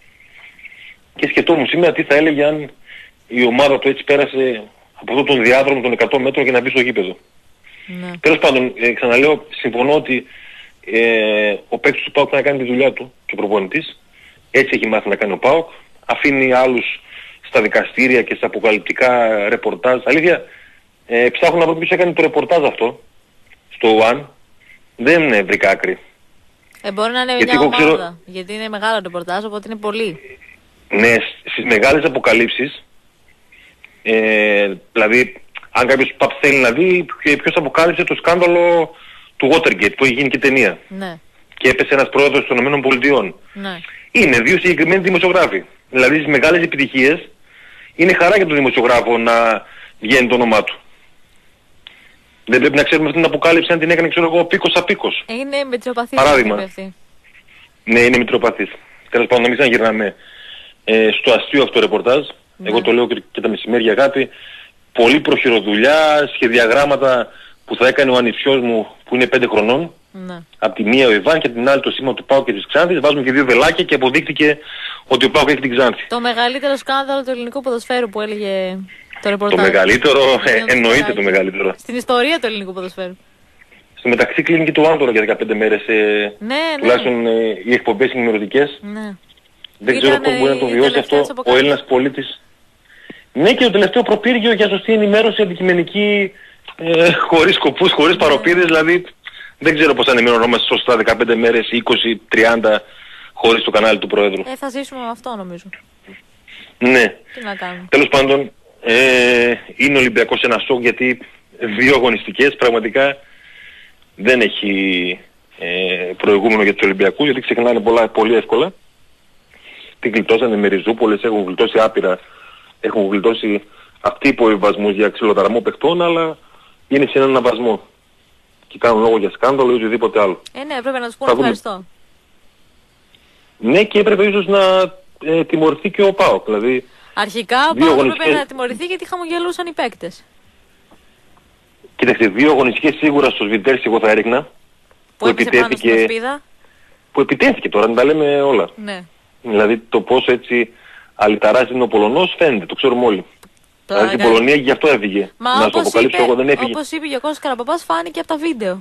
Και σκεφτόμουν σήμερα τι θα έλεγε αν η ομάδα του έτσι πέρασε από αυτόν τον διάδρομο των εκατό μέτρων για να μπει στο γήπεδο. Ναι. Τέλος πάντων, ε, ξαναλέω, συμφωνώ ότι ε, ο παίκτης του ΠΑΟΚ θα κάνει τη δουλειά του και ο προπονητής. Έτσι έχει μάθει να κάνει ο ΠΑΟΚ. Αφήνει άλλους στα δικαστήρια και στα αποκαλυπτικά ρεπορτάζ. Αλήθεια, ε, ψάχνω να βρω ποιος έκανε το ρεπορτάζ αυτό στο One. Δεν ε, βρήκα άκρη. Ε, μπορεί να είναι γιατί μια ομάδα, ξέρω... γιατί είναι μεγάλο ρεπορτάζ, οπότε είναι πολύ. Ναι, στις μεγάλες αποκαλύψεις, ε, δηλαδή αν κάποιος θέλει να δει ποιος αποκάλυψε το σκάνδαλο του Watergate που έχει γίνει και ταινία. Ναι. Και έπεσε ένας πρόεδρος των ΗΠΑ. Ναι. Είναι δύο συγκεκριμένοι δημοσιογράφοι. Δηλαδή στις μεγάλες επιτυχίες είναι χαρά για τον δημοσιογράφο να βγαίνει το όνομά του. Δεν πρέπει να ξέρουμε αυτή την αποκάλυψη αν την έκανε, ξέρω εγώ, πίκος απίκος. Είναι μετριοπαθής. Παράδειγμα. Αυτή. Ναι, είναι μετριοπαθής. Τέλος πάντων, να μην ξαναγυρνάμε ε, στο αστείο αυτό ρεπορτάζ. Ναι. Εγώ το λέω και, και τα μεσημέρια, αγάπη. Πολύ προχειροδουλειά, σχεδιαγράμματα που θα έκανε ο ανιψιός μου που είναι πέντε χρονών. Ναι. Από τη μία ο Ιβάν και την άλλη το σήμα του ΠΑΟΚ και της Ξάνθης. Βάζουμε και δύο βελάκια και αποδείχτηκε ότι ο ΠΑΟΚ έχει την Ξάνθη. Το μεγαλύτερο σκάνδαλο του ελληνικού ποδοσφαίρου που έλεγε το ρεπορτάζ. Το μεγαλύτερο, ε, εννοείται το μεγαλύτερο. Στην ιστορία του ελληνικού ποδοσφαίρου. Στο μεταξύ κλείνει και το Άντορα για δεκαπέντε μέρες. Ε, ναι, τουλάχιστον ναι. ε, οι εκπομπές ενημερωτικές. Ναι. Δεν Ήταν, ξέρω πώς μπορεί να το βιώσει αυτό ο Έλληνας πολίτης. Ναι, και το τελευταίο προπύργιο για σωστή ενημέρωση αντικειμενική, ε, χωρίς σκοπούς, χωρίς παροπίδες, δηλαδή δεν ξέρω πώς θα ενημερωνόμαστε σωστά δεκαπέντε μέρες, είκοσι, τριάντα χωρίς το κανάλι του Πρόεδρου. Ε, θα ζήσουμε με αυτό νομίζω. Ναι. Τι να κάνουμε. Τέλος πάντων, ε, είναι ο Ολυμπιακός ένα σοκ γιατί δύο αγωνιστικές πραγματικά δεν έχει ε, προηγούμενο για τους Ολυμπιακούς, γιατί ξεκινάνε πολλά, πολύ εύκολα. Τι γλιτώσανε με Ριζούπολες, έχουν γλιτώσει άπειρα, έχουν γλιτώσει αυτοί οι υποβιβασμούς για ξυλοταραμό παιχτών, αλλά είναι σε έναν αβασμό. Και κάνουν λόγο για σκάνδαλο ή οτιδήποτε άλλο. Ε, ναι, πρέπει να τους πούνε ευχαριστώ. Ναι, και έπρεπε ίσως να ε, τιμωρηθεί και ο ΠΑΟΚ. Δηλαδή, αρχικά ο ΠΑΟΚ έπρεπε να τιμωρηθεί γιατί χαμογελούσαν οι παίκτες. Κοίταξε, δύο αγωνιστικές σίγουρα στο Σβιντέρς εγώ θα έριχνα. Που, που επιτέθηκε, που επιτέθηκε τώρα, να τα λέμε όλα. Ναι. Δηλαδή το πόσο έτσι αλυταράς είναι ο Πολωνός φαίνεται, το ξέρουμε όλοι. Δηλαδή η Πολωνία γι' αυτό έφυγε. Μα να σου αποκαλύψω εγώ δεν έφυγε. Όπως είπε και ο Κώστας Καραπαπάς φάνηκε από τα βίντεο.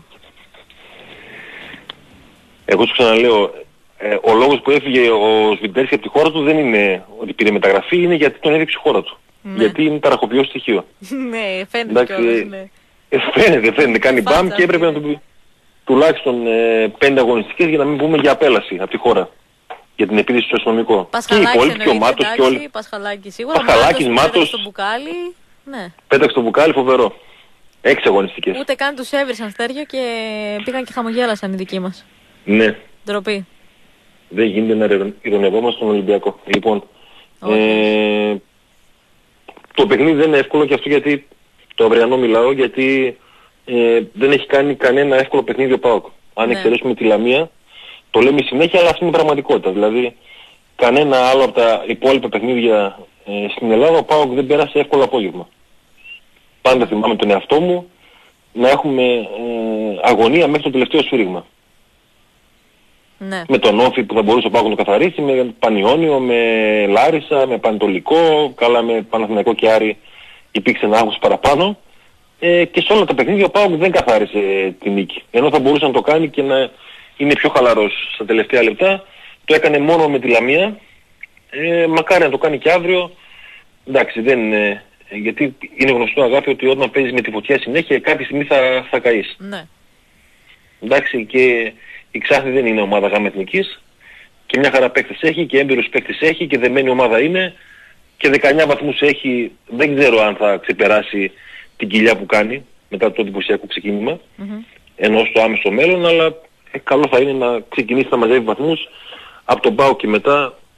Εγώ σου ξαναλέω, ε, ο λόγος που έφυγε ο Σβιντέρσκι από τη χώρα του δεν είναι ότι πήρε μεταγραφή, είναι γιατί τον έδειξε η χώρα του. Ναι. Γιατί είναι ταραχοποιό στοιχείο. Ναι, φαίνεται κιόλας, ναι. Ε, φαίνεται, φαίνεται, κάνει μπαμ και έπρεπε να του πει τουλάχιστον ε, πέντε αγωνιστικές για να μην πούμε για απέλαση από τη χώρα. Για την επίδυση στο αστυνομικό. Πασχαλάκης εννοείται, και ο Μάτος και όλοι. Πασχαλάκης σίγουρα. Πασχαλάκης, Μάτος. Πέταξε το μπουκάλι. Ναι. Πέταξε το μπουκάλι, φοβερό. Έξι αγωνιστικές. Ούτε καν τους έβρισαν στέργιο και πήγαν και χαμογέλασαν οι δικοί μας. Ναι. Ντροπή. Δεν γίνεται να ειρωνευόμαστε στον Ολυμπιακό. Λοιπόν, ε, το παιχνίδι δεν είναι εύκολο και αυτό γιατί το αυριανό μιλάω, γιατί ε, δεν έχει κάνει κανένα εύκολο παιχνίδι ο ΠΑΟΚ. Αν ναι. εξαιρέσουμε τη Λαμία, το λέμε συνέχεια, αλλά αυτή είναι η πραγματικότητα. Δηλαδή, κανένα άλλο από τα υπόλοιπα παιχνίδια ε, στην Ελλάδα, ο ΠΑΟΚ δεν πέρασε εύκολο απόγευμα. Πάντα θυμάμαι τον εαυτό μου να έχουμε ε, αγωνία μέχρι το τελευταίο σφύριγμα. Ναι. Με τον Όφη που θα μπορούσε ο ΠΑΟΚ να το καθαρίσει, με Πανιόνιο, με Λάρισα, με Πανετολικό, καλά με Παναθηναϊκό και Άρη υπήρξε ένα άγχος παραπάνω. Ε, και σε όλα τα παιχνίδια ο ΠΑΟΚ δεν καθάρισε την νίκη. Ενώ θα μπορούσε να το κάνει και να είναι πιο χαλαρός στα τελευταία λεπτά. Το έκανε μόνο με τη Λαμία. Ε, μακάρι να το κάνει και αύριο. Εντάξει, δεν είναι... Γιατί είναι γνωστό, αγάπη, ότι όταν παίζεις με τη φωτιά συνέχεια κάποια στιγμή θα, θα καείς. Ναι. Εντάξει, και η Ξάνθη δεν είναι ομάδα γάμα εθνικής. Και μια χαρά παίκτες έχει και έμπειρους παίκτες έχει και δεμένη ομάδα είναι. Και δεκαεννιά βαθμούς έχει. Δεν ξέρω αν θα ξεπεράσει την κοιλιά που κάνει μετά το εντυπωσιακό ξεκίνημα. Mm-hmm. Ενώ στο άμεσο μέλλον, αλλά ε, καλό θα είναι να ξεκινήσει να μαζεύει βαθμούς από τον ΠΑΟΚ και μετά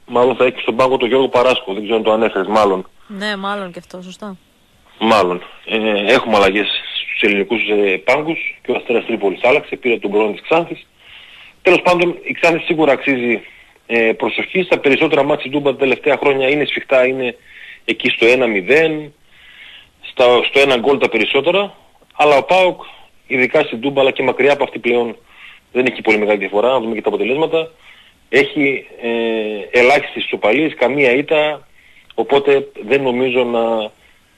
μάλλον θα έχει στον πάγκο τον Γιώργο Παράσκο. Δεν ξέρω αν το ανέφερες, μάλλον. Ναι, μάλλον και αυτό, σωστά. Μάλλον. Ε, έχουμε αλλαγές στους ελληνικούς ε, πάγκους και ο Αστέρας Τρίπολης άλλαξε, πήρε τον πρόεδρο της Ξάνθης. Τέλος πάντων, η Ξάνθη σίγουρα αξίζει ε, προσοχή. Στα περισσότερα μάτς η Τούμπα τα τελευταία χρόνια είναι σφιχτά, είναι εκεί στο ένα μηδέν, στα, στο ένα γκολ τα περισσότερα. Αλλά ο ΠΑΟΚ, ειδικά στην Τούμπα, αλλά και μακριά από αυτή πλέον, δεν έχει πολύ μεγάλη διαφορά, να δούμε και τα αποτελέσματα. Έχει ε, ελάχιστες ισοπαλίες, καμία ήττα, οπότε δεν νομίζω να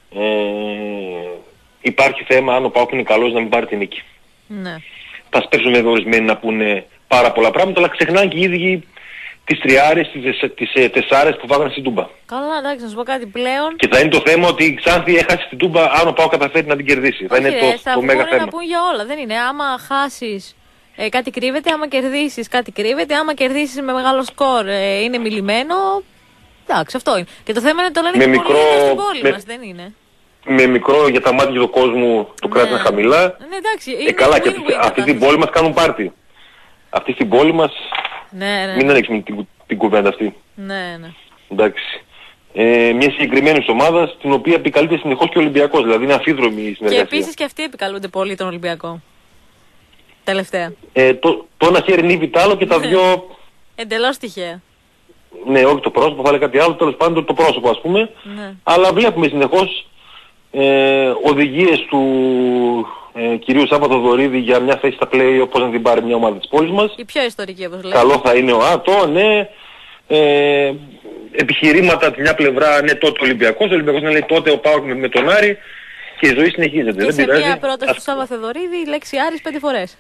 ε, υπάρχει θέμα αν ο ΠΑΟΚ είναι καλός να μην πάρει την νίκη. Ναι. Θα σπέσουν βέβαια ορισμένοι να πούνε πάρα πολλά πράγματα, αλλά ξεχνάνε και οι ίδιοι τις τριάρες, τις, τις ε, τεσσάρες που βάγανε στην Τούμπα. Καλά, εντάξει, να σου πω κάτι πλέον. Και θα είναι το θέμα ότι η Ξάνθη έχασε στην Τούμπα αν ο ΠΑΟΚ καταφέρει να την κερδίσει. Θα είναι ρε, το, θα το μέγα θέμα. να πούν για όλα, δεν είναι. Άμα χάσεις ε, κάτι κρύβεται, άμα κερδίσεις κάτι κρύβεται, άμα κερδίσεις με μεγάλο σκορ ε, είναι μιλημένο. Εντάξει, αυτό είναι. Και το θέμα είναι το λένε με και μικρό, πολύ στην πόλη με, μας, δεν είναι. Με μικρό για τα μάτια του κόσμου το ναι. κράτημα χαμηλά. Ναι, εντάξει, ε, καλά, και αυτή την πόλη μας κάνουν πάρτι. Αυτή στην πόλη μας, ναι, ναι. μην ανοίξουμε την, την κουβέντα αυτή. Ναι, ναι. Εντάξει. Ε, μια συγκεκριμένη ομάδα στην οποία επικαλείται συνεχώς και ο Ολυμπιακός, δηλαδή είναι αμφίδρομη η συνεργασία. Και επίσης και αυτοί επικαλούνται πολύ τον Ολυμπιακό. Τελευταία. Ε, το, το ένα χέρι νύβει τ' άλλο και τα δυο... Εντελώς τυχαία. Ναι, όχι το πρόσωπο, θα λέει κάτι άλλο, τέλος πάντων το πρόσωπο ας πούμε. Ναι. Αλλά βλέπουμε συνεχώς ε, οδηγίες του ε, κυρίου Σάββατο Δωρίδη για μια θέση στα play, όπως να την πάρει μια ομάδα της πόλης μας. Η πιο ιστορική όπως λέει. Καλό θα είναι ο Άτο, ναι. Ε, επιχειρήματα από μια πλευρά, ναι, τότε ο Ολυμπιακός, ο Ολυμπιακός να λέει τότε ο ΠΑΟΚ με, με τον Άρη και η ζωή συνεχίζεται. Και δεν σε πειράζει. μια πρόταση Ας... του Σάββα Θεδωρίδη η λέξη Άρης πέντε φορές.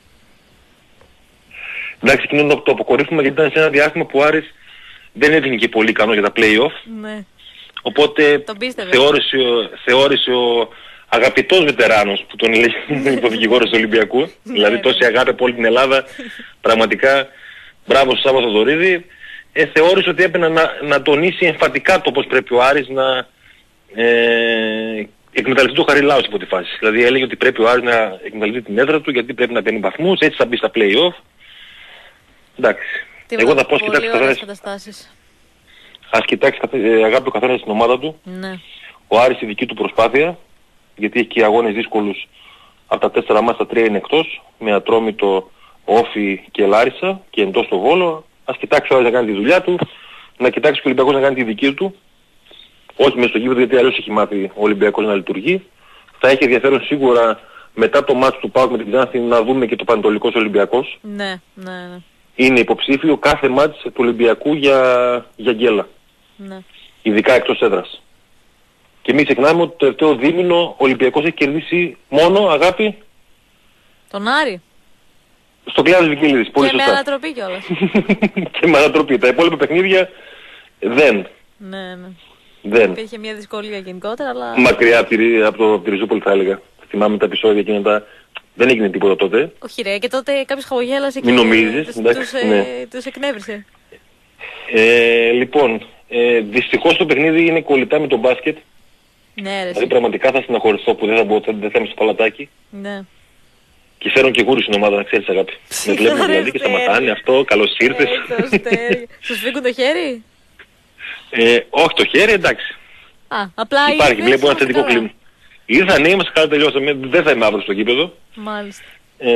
Εντάξει, εκείνο το, το αποκορύφωμα γιατί ήταν σε ένα διάστημα που ο Άρης δεν έδινε και πολύ ικανό για τα play-off. Ναι. Οπότε θεώρησε, θεώρησε ο αγαπητός βετεράνος που τον λέει υποδικηγόρος του Ολυμπιακού, δηλαδή τόση αγάπη από όλη την Ελλάδα, πραγματικά μπράβο στο Σάββα Θοδωρίδη, ε, θεώρησε ότι έπρεπε να, να τονίσει εμφατικά το πώς πρέπει ο Άρης να ε, εκμεταλλευτεί το Χαριλάους υπό τη φάση. Δηλαδή έλεγε ότι πρέπει ο Άρης να εκμεταλλευτεί την έδρα του γιατί πρέπει να παίρνει βαθμούς, έτσι θα μπει στα play-off. Εντάξει. Εγώ θα πω ας κοιτάξει καταστάσεις. Ας κοιτάξει ε, αγάπη ο καθένας στην ομάδα του. Ναι. Ο Άρης η δική του προσπάθεια, γιατί έχει και αγώνες δύσκολους, από τα τέσσερα μάτς τα τρία είναι εκτός, με Ατρόμητο, Όφι και Λάρισα και εντός στο Βόλο. Ας κοιτάξει ο Άρης να κάνει τη δουλειά του, να κοιτάξει και ο Ολυμπιακός να κάνει τη δική του. Όχι μέσα στο γήπεδο γιατί αλλιώς έχει μάθει ο Ολυμπιακός να λειτουργεί. Θα έχει ενδιαφέρον σίγουρα μετά το μάτς του ΠΑΟΚ με την Ξάνθη να δούμε και το Πανετολικός Ολυμπιακός. Ναι, ναι, ναι. Είναι υποψήφιο κάθε μάτς του Ολυμπιακού για, για γκέλα. Ναι. Ειδικά εκτός έδρας. Και μην ξεχνάμε ότι το τελευταίο δίμηνο ο Ολυμπιακός έχει κερδίσει μόνο, αγάπη, τον Άρη. στο Κλάδος Βικίλιδης. Πολύ και σωστά. με ανατροπή κιόλας. Και με ανατροπή. Τα υπόλοιπα παιχνίδια δεν. Ναι, ναι. Δεν. Υπήρχε μια δυσκολία γενικότερα, αλλά... Μακριά από τη, από το, από τη Ριζούπολη θα έλεγα. Θυμάμαι τα επεισόδια εκείνα τα... Δεν έγινε τίποτα τότε. Όχι ρε, και τότε κάποιος χαμογέλασε και νομίζεις, τους, εντάξει, τους, ναι. ε, τους εκνεύρισε. Ε, λοιπόν, ε, δυστυχώς το παιχνίδι είναι κολλητά με το μπάσκετ. Ναι, ρε. Δηλαδή πραγματικά θα συναχωρηθώ που δεν θα, μπω, δεν θα είμαι στο παλατάκι. Ναι. Και φέρουν και γούρι στην ομάδα, να ξέρεις αγάπη. Με βλέπουν δηλαδή και σταματάνε αυτό, καλώς ήρθες. Σου σφίγγουν το χέρι? Ε, όχι το χέρι, εντάξει. Α, απλά υπάρχει, βλέπω ένα θετικό κλίμα. Ήρθα, ναι, είμαστε καλά, τελειώσαμε. Δεν θα είμαι αύριο στο γήπεδο. Μάλιστα. Ε,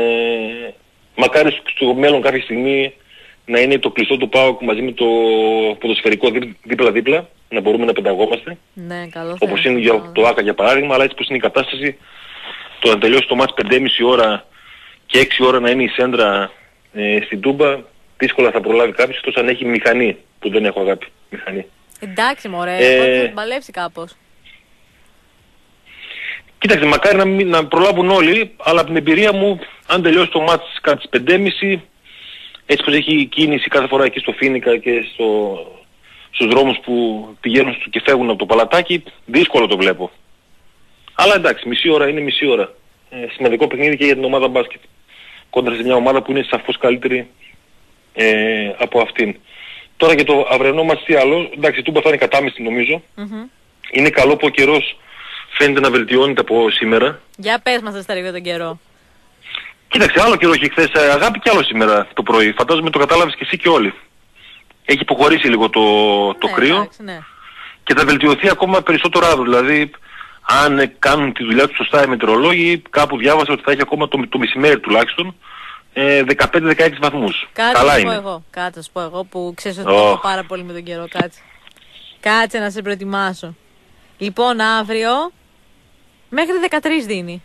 μακάρι στο μέλλον κάποια στιγμή να είναι το κλειστό του ΠΑΟΚ μαζί με το ποδοσφαιρικό δίπλα-δίπλα, να μπορούμε να πενταγόμαστε. Ναι, καλό. Όπως είναι για το ΆΚΑ για παράδειγμα, αλλά έτσι πως είναι η κατάσταση, το να τελειώσει το μάτς πέντε και μισή ώρα και έξι ώρα να είναι η σέντρα ε, στην Τούμπα, δύσκολα θα προλάβει κάποιος, εκτός αν έχει μηχανή, που δεν έχω αγάπη, μηχανή. Εντάξει μωρέ, ε, θα παλέψει κάπως. Κοίταξε, μακάρι να, μην, να προλάβουν όλοι, αλλά από την εμπειρία μου, αν τελειώσει το μάτς κάτι στις πέντε και μισή, έτσι πως έχει κίνηση κάθε φορά εκεί στο Φίνικα και στο, στους δρόμους που πηγαίνουν και φεύγουν από το παλατάκι, δύσκολο το βλέπω. Αλλά εντάξει, μισή ώρα είναι μισή ώρα. Ε, σημαντικό παιχνίδι και για την ομάδα μπάσκετ. Κόντρα σε μια ομάδα που είναι σαφώς καλύτερη ε, από αυτήν. Τώρα για το αυριανό μας τι άλλο, εντάξει, η Τούμπα θα είναι κατάμεστη νομίζω. Mm-hmm. Είναι καλό που ο καιρός φαίνεται να βελτιώνεται από σήμερα. Για πες μας τα για τον καιρό. Κοίταξε, άλλο καιρό έχει χθες αγάπη και άλλο σήμερα το πρωί. Φαντάζομαι το κατάλαβες και εσύ και όλοι. έχει υποχωρήσει λίγο το, το ναι, κρύο εντάξει, ναι. και θα βελτιωθεί ακόμα περισσότερο αύριο. Δηλαδή, αν ε, κάνουν τη δουλειά τους σωστά οι μετεωρολόγοι, κάπου διάβασα ότι θα έχει ακόμα το, το μεσημέρι τουλάχιστον ε, δεκαπέντε δεκαέξι βαθμούς. Κάτσε Καλά να σου είναι. πω εγώ, κάτσε να σου πω εγώ που ξέρεις ότι Oh. πάω πάρα πολύ με τον καιρό, κάτσε. Κάτσε να σε προετοιμάσω. Λοιπόν, αύριο μέχρι δεκατρείς δίνει.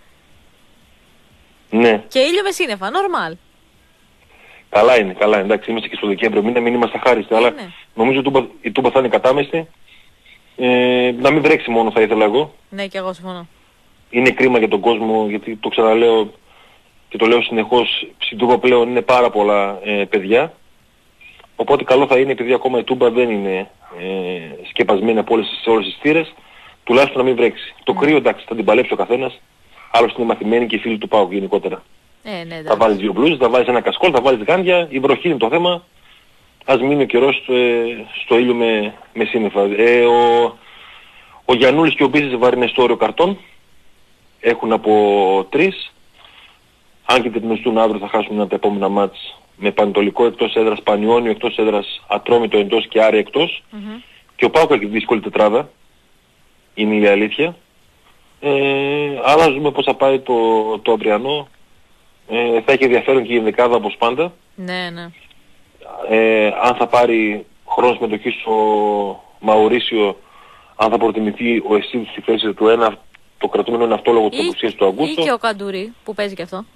Ναι. Και ήλιο με σύννεφα, normal. Καλά είναι, καλά είναι. Εντάξει, είμαστε και στο Δεκέμβριο μήνα, μην είμαστε χάριστοι, αλλά ναι. νομίζω ότι η Τούμπα, η Τούμπα θα είναι κατάμεστη. Ε, να μην βρέξει μόνο θα ήθελα εγώ. Ναι, και εγώ συμφωνώ. Είναι κρίμα για τον κόσμο, γιατί το ξαναλέω και το λέω συνεχώς, στην Τούμπα πλέον είναι πάρα πολλά ε, παιδιά. Οπότε καλό θα είναι, επειδή ακόμα η Τούμπα δεν είναι ε, σκεπασμένη από όλες, σε όλες τις θύρες, τουλάχιστον να μην βρέξει. Mm. Το κρύο εντάξει θα την παλέψει ο καθένας, άλλωστε είναι μαθημένοι και οι φίλοι του ΠΑΟΚ γενικότερα. Ε, ναι, θα βάλεις δύο μπλούζες, θα βάλεις ένα κασκόλ, θα βάλεις γάντια, η βροχή είναι το θέμα. Ας μείνει ο καιρός ε, στο ήλιο με, με σύννεφα. Ε, ο, ο Γιαννούλης και ο Μπίζης βαρύνε στο όριο καρτών. Έχουν από τρεις. Αν και τερνιστούν αύριο θα χάσουν ένα από τα επόμενα μάτς με Πανετολικό εκτός έδρας, Πανιόνιο εκτός έδρας, Ατρόμητο εντός και Άρη εκτός. Mm-hmm. Και ο ΠΑΟΚ έχει δύσκολη τετράδα. Είναι η αλήθεια. Ε, αλλά ας δούμε πώς θα πάει το, το αυριανό. Ε, θα έχει ενδιαφέρον και η δεκάδα όπως πάντα. Ναι, ναι. Ε, αν θα πάρει χρόνο συμμετοχή στο Μαουρίσιο, αν θα προτιμηθεί ο Εσίδης στη θέση του ένα, το κρατούμενο είναι αυτό λόγω της απουσίας του Αυγούστου. Ή και ο Καντουρί που παίζει και αυτό.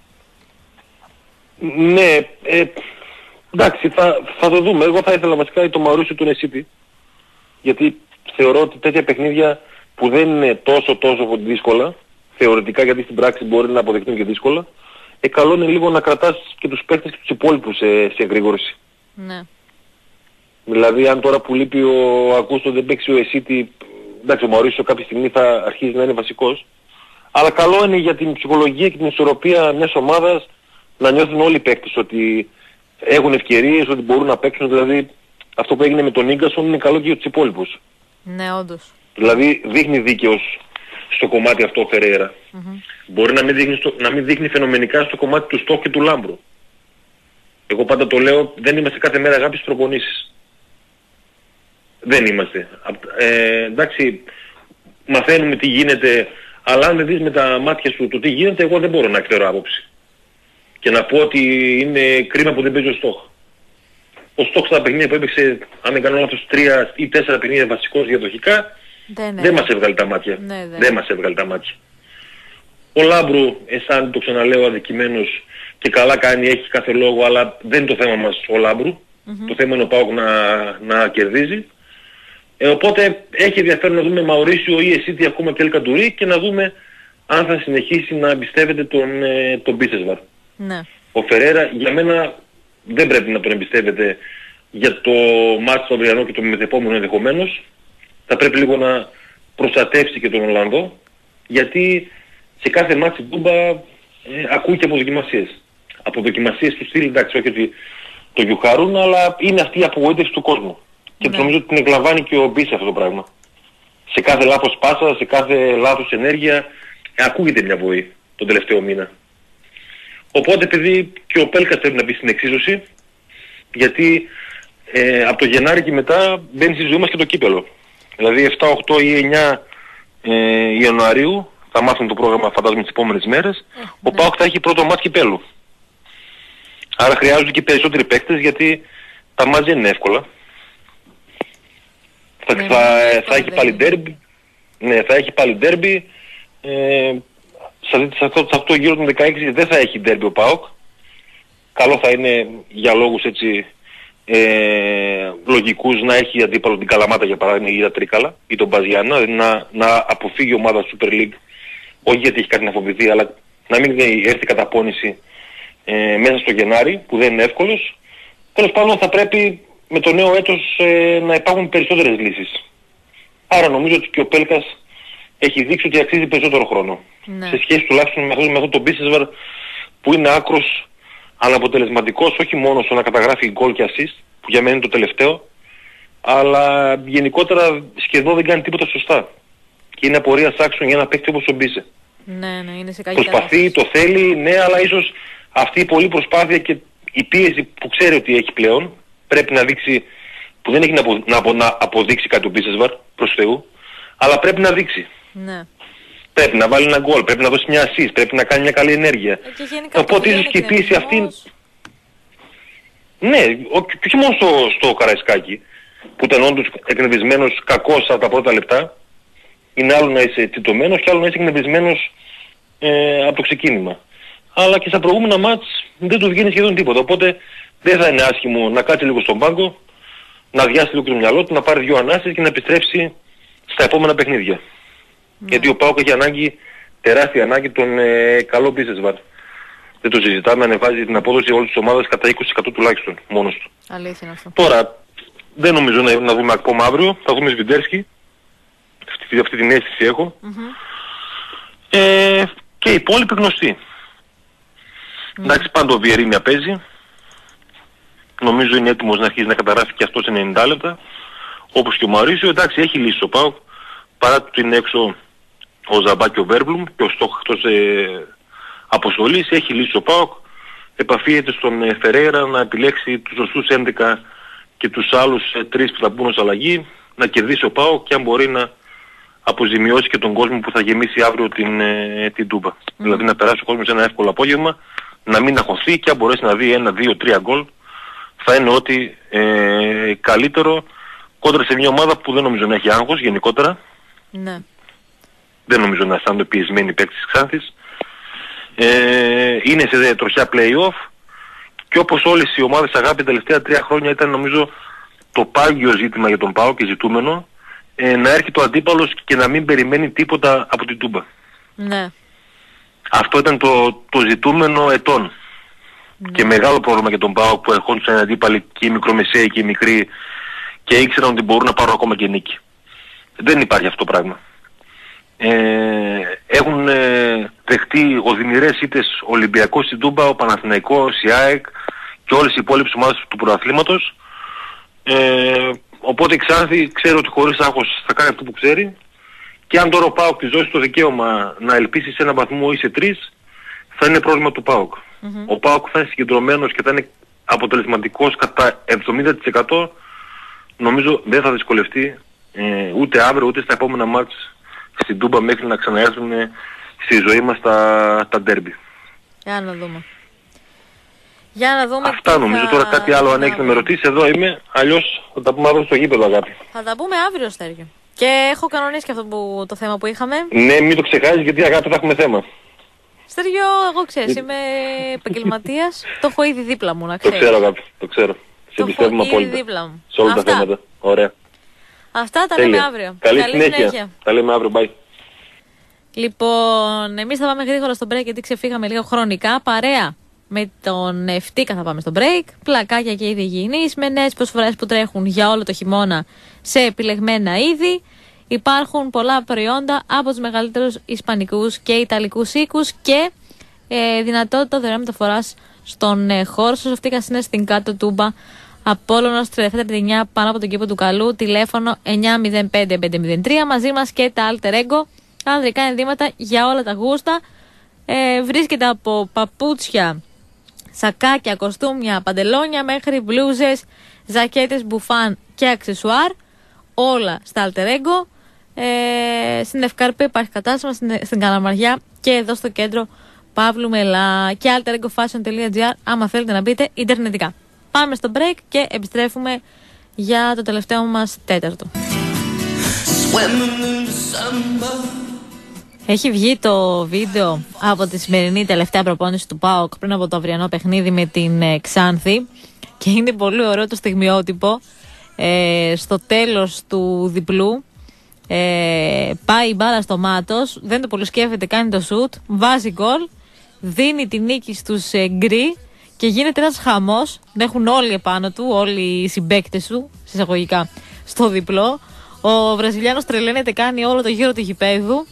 Ναι, ε, εντάξει, θα, θα το δούμε. Εγώ θα ήθελα βασικά το Μαουρίσιο του Εσίδη, γιατί θεωρώ ότι τέτοια παιχνίδια που δεν είναι τόσο τόσο δύσκολα, θεωρητικά γιατί στην πράξη μπορεί να αποδειχθούν και δύσκολα, ε, καλό είναι λίγο να κρατάς και τους παίκτες και τους υπόλοιπους σε, σε εγρήγορση. Ναι. Δηλαδή αν τώρα που λείπει ο Αγκούστο δεν παίξει ο Εσίτη, εντάξει ο Μαουρίσιο κάποια στιγμή θα αρχίσει να είναι βασικός, αλλά καλό είναι για την ψυχολογία και την ισορροπία μιας ομάδας να νιώθουν όλοι οι παίκτες ότι έχουν ευκαιρίες, ότι μπορούν να παίξουν. Δηλαδή αυτό που έγινε με τον Ίγκασον είναι καλό και για τους υπόλοιπους. Ναι, όντως. Δηλαδή δείχνει δίκαιος στο κομμάτι αυτό ο Φερέιρα. Mm-hmm. Μπορεί να μην, δείχνει στο, να μην δείχνει φαινομενικά στο κομμάτι του Στόχ και του Λάμπρου. Εγώ πάντα το λέω, δεν είμαστε κάθε μέρα αγάπη στις προπονήσεις. Δεν είμαστε. Ε, εντάξει, μαθαίνουμε τι γίνεται, αλλά αν δεν δεις με τα μάτια σου το τι γίνεται, εγώ δεν μπορώ να εκφέρω άποψη. Και να πω ότι είναι κρίμα που δεν παίζει ο Στόχ. Ο Στόχ στα παιχνίδια που έπαιξε, αν δεν κάνω λάθος, τρία ή τέσσερα παιχνίδια βασικός διαδοχικά, δεν, δεν μας έβγαλε τα μάτια. Ναι, δεν. δεν μας έβγαλε τα μάτια. Ο Λάμπρου αισθάνεται, το ξαναλέω, αδικημένος και καλά κάνει, έχει κάθε λόγο, αλλά δεν είναι το θέμα μας ο Λάμπρου. Mm-hmm. Το θέμα είναι ο ΠΑΟΚ να, να κερδίζει. Ε, οπότε έχει ενδιαφέρον να δούμε Μαουρίσιο ή Εσίτη ακόμα και Ελκαντουρί και να δούμε αν θα συνεχίσει να εμπιστεύεται τον, ε, τον Μπίσεσβαρ. Ναι. Ο Φερέρα για μένα δεν πρέπει να τον εμπιστεύεται για το μάτι του αυριανό και το μεθεπόμενο ενδεχομένως. Θα πρέπει λίγο να προστατεύσει και τον Ολλανδό, γιατί σε κάθε μάτι στην Τούμπα ε, ακούει και από δοκιμασίες. Από δοκιμασίες του στυλ, εντάξει, όχι ότι το γιουχάρουν, αλλά είναι αυτή η απογοήτευση του κόσμου. Και ναι. νομίζω ότι την εκλαμβάνει και ο Μπίς αυτό το πράγμα. Σε κάθε λάθος πάσα, σε κάθε λάθος ενέργεια, ε, ακούγεται μια βοή τον τελευταίο μήνα. Οπότε επειδή και ο Πέλκας πρέπει να μπει στην εξίσωση, γιατί ε, από το Γενάρη και μετά μπαίνει στη ζωή μας και το κύπελο. Δηλαδή εφτά, οκτώ ή εννιά ε, Ιανουαρίου, θα μάθουν το πρόγραμμα φαντάζομαι τις επόμενες μέρες, ε, ο ναι. ΠΑΟΚ θα έχει πρώτο μάτς κυπέλου. Άρα χρειάζονται και περισσότεροι παίκτες, γιατί τα μάτς δεν είναι εύκολα. Θα, ναι, θα, θα, θα έχει πάλι ντέρμπι, ναι, θα έχει πάλι ντέρμπι, ε, σε, σε, αυτό, σε αυτό το γύρο των δεκαέξι δεν θα έχει ντέρμπι ο ΠΑΟΚ. Καλό θα είναι για λόγους έτσι ε, λογικούς να έχει αντίπαλο την Καλαμάτα για παράδειγμα ή τα Τρίκαλα ή τον Μπαζιάννα, να, να αποφύγει η ομάδα Super League, όχι γιατί έχει κάτι να φοβηθεί, αλλά να μην έρθει καταπώνηση ε, μέσα στο Γενάρη που δεν είναι εύκολος. Τέλος πάντων θα πρέπει με το νέο έτος ε, να υπάρχουν περισσότερες λύσεις. Άρα νομίζω ότι και ο Πέλκας έχει δείξει ότι αξίζει περισσότερο χρόνο. Ναι. Σε σχέση τουλάχιστον με αυτό, με αυτό το Μπίσεσβαρ που είναι άκρος αναποτελεσματικός, όχι μόνο στο να καταγράφει γκολ και assist, που για μένα είναι το τελευταίο, αλλά γενικότερα σχεδόν δεν κάνει τίποτα σωστά. Και είναι απορία άξιων για ένα παίκτη όπως ο Μπίσε. Ναι, ναι, είναι σε καλή Προσπαθεί, το θέλει, ναι, αλλά ίσως αυτή η πολλή προσπάθεια και η πίεση που ξέρει ότι έχει πλέον, πρέπει να δείξει που δεν έχει να, απο, να, απο, να αποδείξει κάτι ο Μπίσεσβαρ προς Θεού, αλλά πρέπει να δείξει. Ναι. Πρέπει να βάλει ένα γκολ, πρέπει να δώσει μια assist, πρέπει να κάνει μια καλή ενέργεια. Ε, Οπότε ίσως και η πίεση αυτή... Ναι, και όχι μόνο στο, στο Καραϊσκάκι, που ήταν όντως εκνευρισμένος κακός από τα πρώτα λεπτά, είναι άλλο να είσαι τιτωμένος και άλλο να είσαι εκνευρισμένος ε, από το ξεκίνημα. Αλλά και στα προηγούμενα μάτς δεν του βγαίνει σχεδόν τίποτα, οπότε δεν θα είναι άσχημο να κάτσει λίγο στον πάγκο, να διάσει λίγο το μυαλό του, να πάρει δύο ανάσες και να επιστρέψει στα επόμενα παιχνίδια. Mm. Γιατί ο ΠΑΟΚ έχει ανάγκη, τεράστια ανάγκη, τον ε, καλό Μπίσεσβαρ. Δεν το συζητάμε, ανεβάζει την απόδοση όλης της ομάδας κατά είκοσι τοις εκατό τουλάχιστον, μόνος του. Αλήθεια είναι αυτό. Τώρα, δεν νομίζω να, να δούμε ακόμα αύριο, θα δούμε Σβιντέρσκι, αυτή, αυτή την αίσθηση έχω. Mm-hmm. Ε, και οι υπόλοιποι γνωστοί. Mm. Εντάξει, πάντα ο Βιερίνια παίζει. Νομίζω είναι έτοιμος να αρχίσει να καταγράφει και αυτός ενενήντα λεπτά. Όπως και ο Μαουρίσιο, εντάξει, έχει λύσει ο ΠΑΟΚ. Παρά του είναι έξω ο Ζαμπά και ο Βέρμπλουμ και ο Στόχ εκτός ε, αποστολής, έχει λύσει ο ΠΑΟΚ. Επαφίεται στον ε, Φερέιρα να επιλέξει τους σωστούς έντεκα και τους άλλους ε, τρεις που θα μπουν ως αλλαγή, να κερδίσει ο ΠΑΟΚ και αν μπορεί να αποζημιώσει και τον κόσμο που θα γεμίσει αύριο την, ε, την Τούμπα. Mm. Δηλαδή να περάσει ο κόσμος ένα εύκολο απόγευμα, να μην αγχωθεί και αν μπορέσει να δει ένα, δύο, τρία γκολ, θα είναι ό,τι ε, καλύτερο κόντρα σε μια ομάδα που δεν νομίζω να έχει άγχος γενικότερα. Ναι. Δεν νομίζω να αισθάνονται πιεσμένοι παίκτες της Ξάνθης. Ε, είναι σε τροχιά play-off και όπως όλες οι ομάδες αγάπη τα τελευταία τρία χρόνια ήταν νομίζω το πάγιο ζήτημα για τον ΠΑΟΚ και ζητούμενο ε, να έρχεται ο αντίπαλος και να μην περιμένει τίποτα από την Τούμπα. Ναι. Αυτό ήταν το, το ζητούμενο ετών. Ναι. Και μεγάλο πρόβλημα για τον ΠΑΟΚ που ερχόντουσαν αντίπαλοι και οι μικρομεσαίοι και οι μικροί και ήξεραν ότι μπορούν να πάρουν ακόμα και νίκη. Δεν υπάρχει αυτό το πράγμα. Ε, έχουν ε, δεχτεί οδυνηρές ήττες Ολυμπιακός στην Τούμπα, ο Παναθηναϊκός, η ΑΕΚ και όλες οι υπόλοιπες ομάδες του πρωταθλήματος. Ε, οπότε η Ξάνθη ξέρει ότι χωρίς άγχος θα κάνει αυτό που ξέρει και αν τώρα ο ΠΑΟΚ της δώσει το δικαίωμα να ελπίσει σε έναν βαθμό ή σε τρεις, θα είναι πρόβλημα του ΠΑΟΚ. Mm-hmm. Ο ΠΑΟΚ θα είναι συγκεντρωμένος και θα είναι αποτελεσματικός κατά εβδομήντα τοις εκατό. Νομίζω δεν θα δυσκολευτεί ε, ούτε αύριο ούτε στα επόμενα μάτς στην Τούμπα μέχρι να ξαναέρθουν στη ζωή μας τα, τα ντέρμπι. Για να δούμε. Για να δούμε. Αυτά νομίζω. Θα... Τώρα κάτι άλλο αν έχεις να με ρωτήσεις, εδώ είμαι. Αλλιώς θα τα πούμε αύριο στο γήπεδο, αγάπη. Θα τα πούμε αύριο, Στέργιο. Και έχω κανονίσει και αυτό που, το θέμα που είχαμε. Ναι, μην το ξεχάσεις γιατί, αγάπη, θα έχουμε θέμα. Στέργιο, εγώ ξέρεις, είμαι επαγγελματίας. Το έχω ήδη δίπλα μου, να ξέρεις. Το ξέρω, αγάπη. Το ξέρω. Σε εμπιστεύομαι απόλυτα. Δίπλα μου. Σε όλα Αυτά. τα θέματα. Ωραία. Αυτά τα Τέλεια. λέμε αύριο. Καλή, Καλή συνέχεια. συνέχεια. Τα λέμε αύριο. Bye. Λοιπόν, εμείς θα πάμε γρήγορα στο break γιατί ξεφύγαμε λίγο χρονικά. Παρέα με τον Ευτίκα θα πάμε στο break. Πλακάκια και είδη υγιεινής με νέες προσφορές που τρέχουν για όλο το χειμώνα σε επιλεγμένα είδη. Υπάρχουν πολλά προϊόντα από τους μεγαλύτερους ισπανικούς και ιταλικούς οίκους και ε, δυνατότητα δωρεάν μεταφοράς στον ε, χώρο σας. Ευτίκας είναι στην κάτω Τούμπα. Απόλλωνας τριάντα επτά τριάντα εννιά πάνω από τον κήπο του Καλού. Τηλέφωνο εννιά μηδέν πέντε πέντε μηδέν τρία. Μαζί μας και τα Alter Ego. Ανδρικά ενδύματα για όλα τα γούστα. Ε, βρίσκεται από παπούτσια, σακάκια, κοστούμια, παντελόνια μέχρι μπλούζες, ζακέτες, μπουφάν και αξεσουάρ. Όλα στα Alter Ego. Ε, στην Ευκαρπή υπάρχει κατάστημα, στην, στην Καλαμαριά και εδώ στο κέντρο Παύλου Μελά και αλτερ ego fashion τελεία τζι άρ άμα θέλετε να μπείτε ιντερνετικά. Πάμε στο break και επιστρέφουμε για το τελευταίο μας τέταρτο. Έχει βγει το βίντεο από τη σημερινή τελευταία προπόνηση του ΠΑΟΚ πριν από το αυριανό παιχνίδι με την ε, Ξάνθη και είναι πολύ ωραίο το στιγμιότυπο. Ε, στο τέλος του διπλού ε, πάει η μπάλα στο Μάτος, δεν το πολύ σκέφτεται, κάνει το σουτ, βάζει γκολ, δίνει τη νίκη στους ε, γκρι και γίνεται ένας χαμός. Έχουν όλοι επάνω του, όλοι οι συμπαίκτες του, συσσαγωγικά, στο διπλό. Ο Βραζιλιάνος τρελαίνεται, κάνει όλο το γύρο του γηπέδου.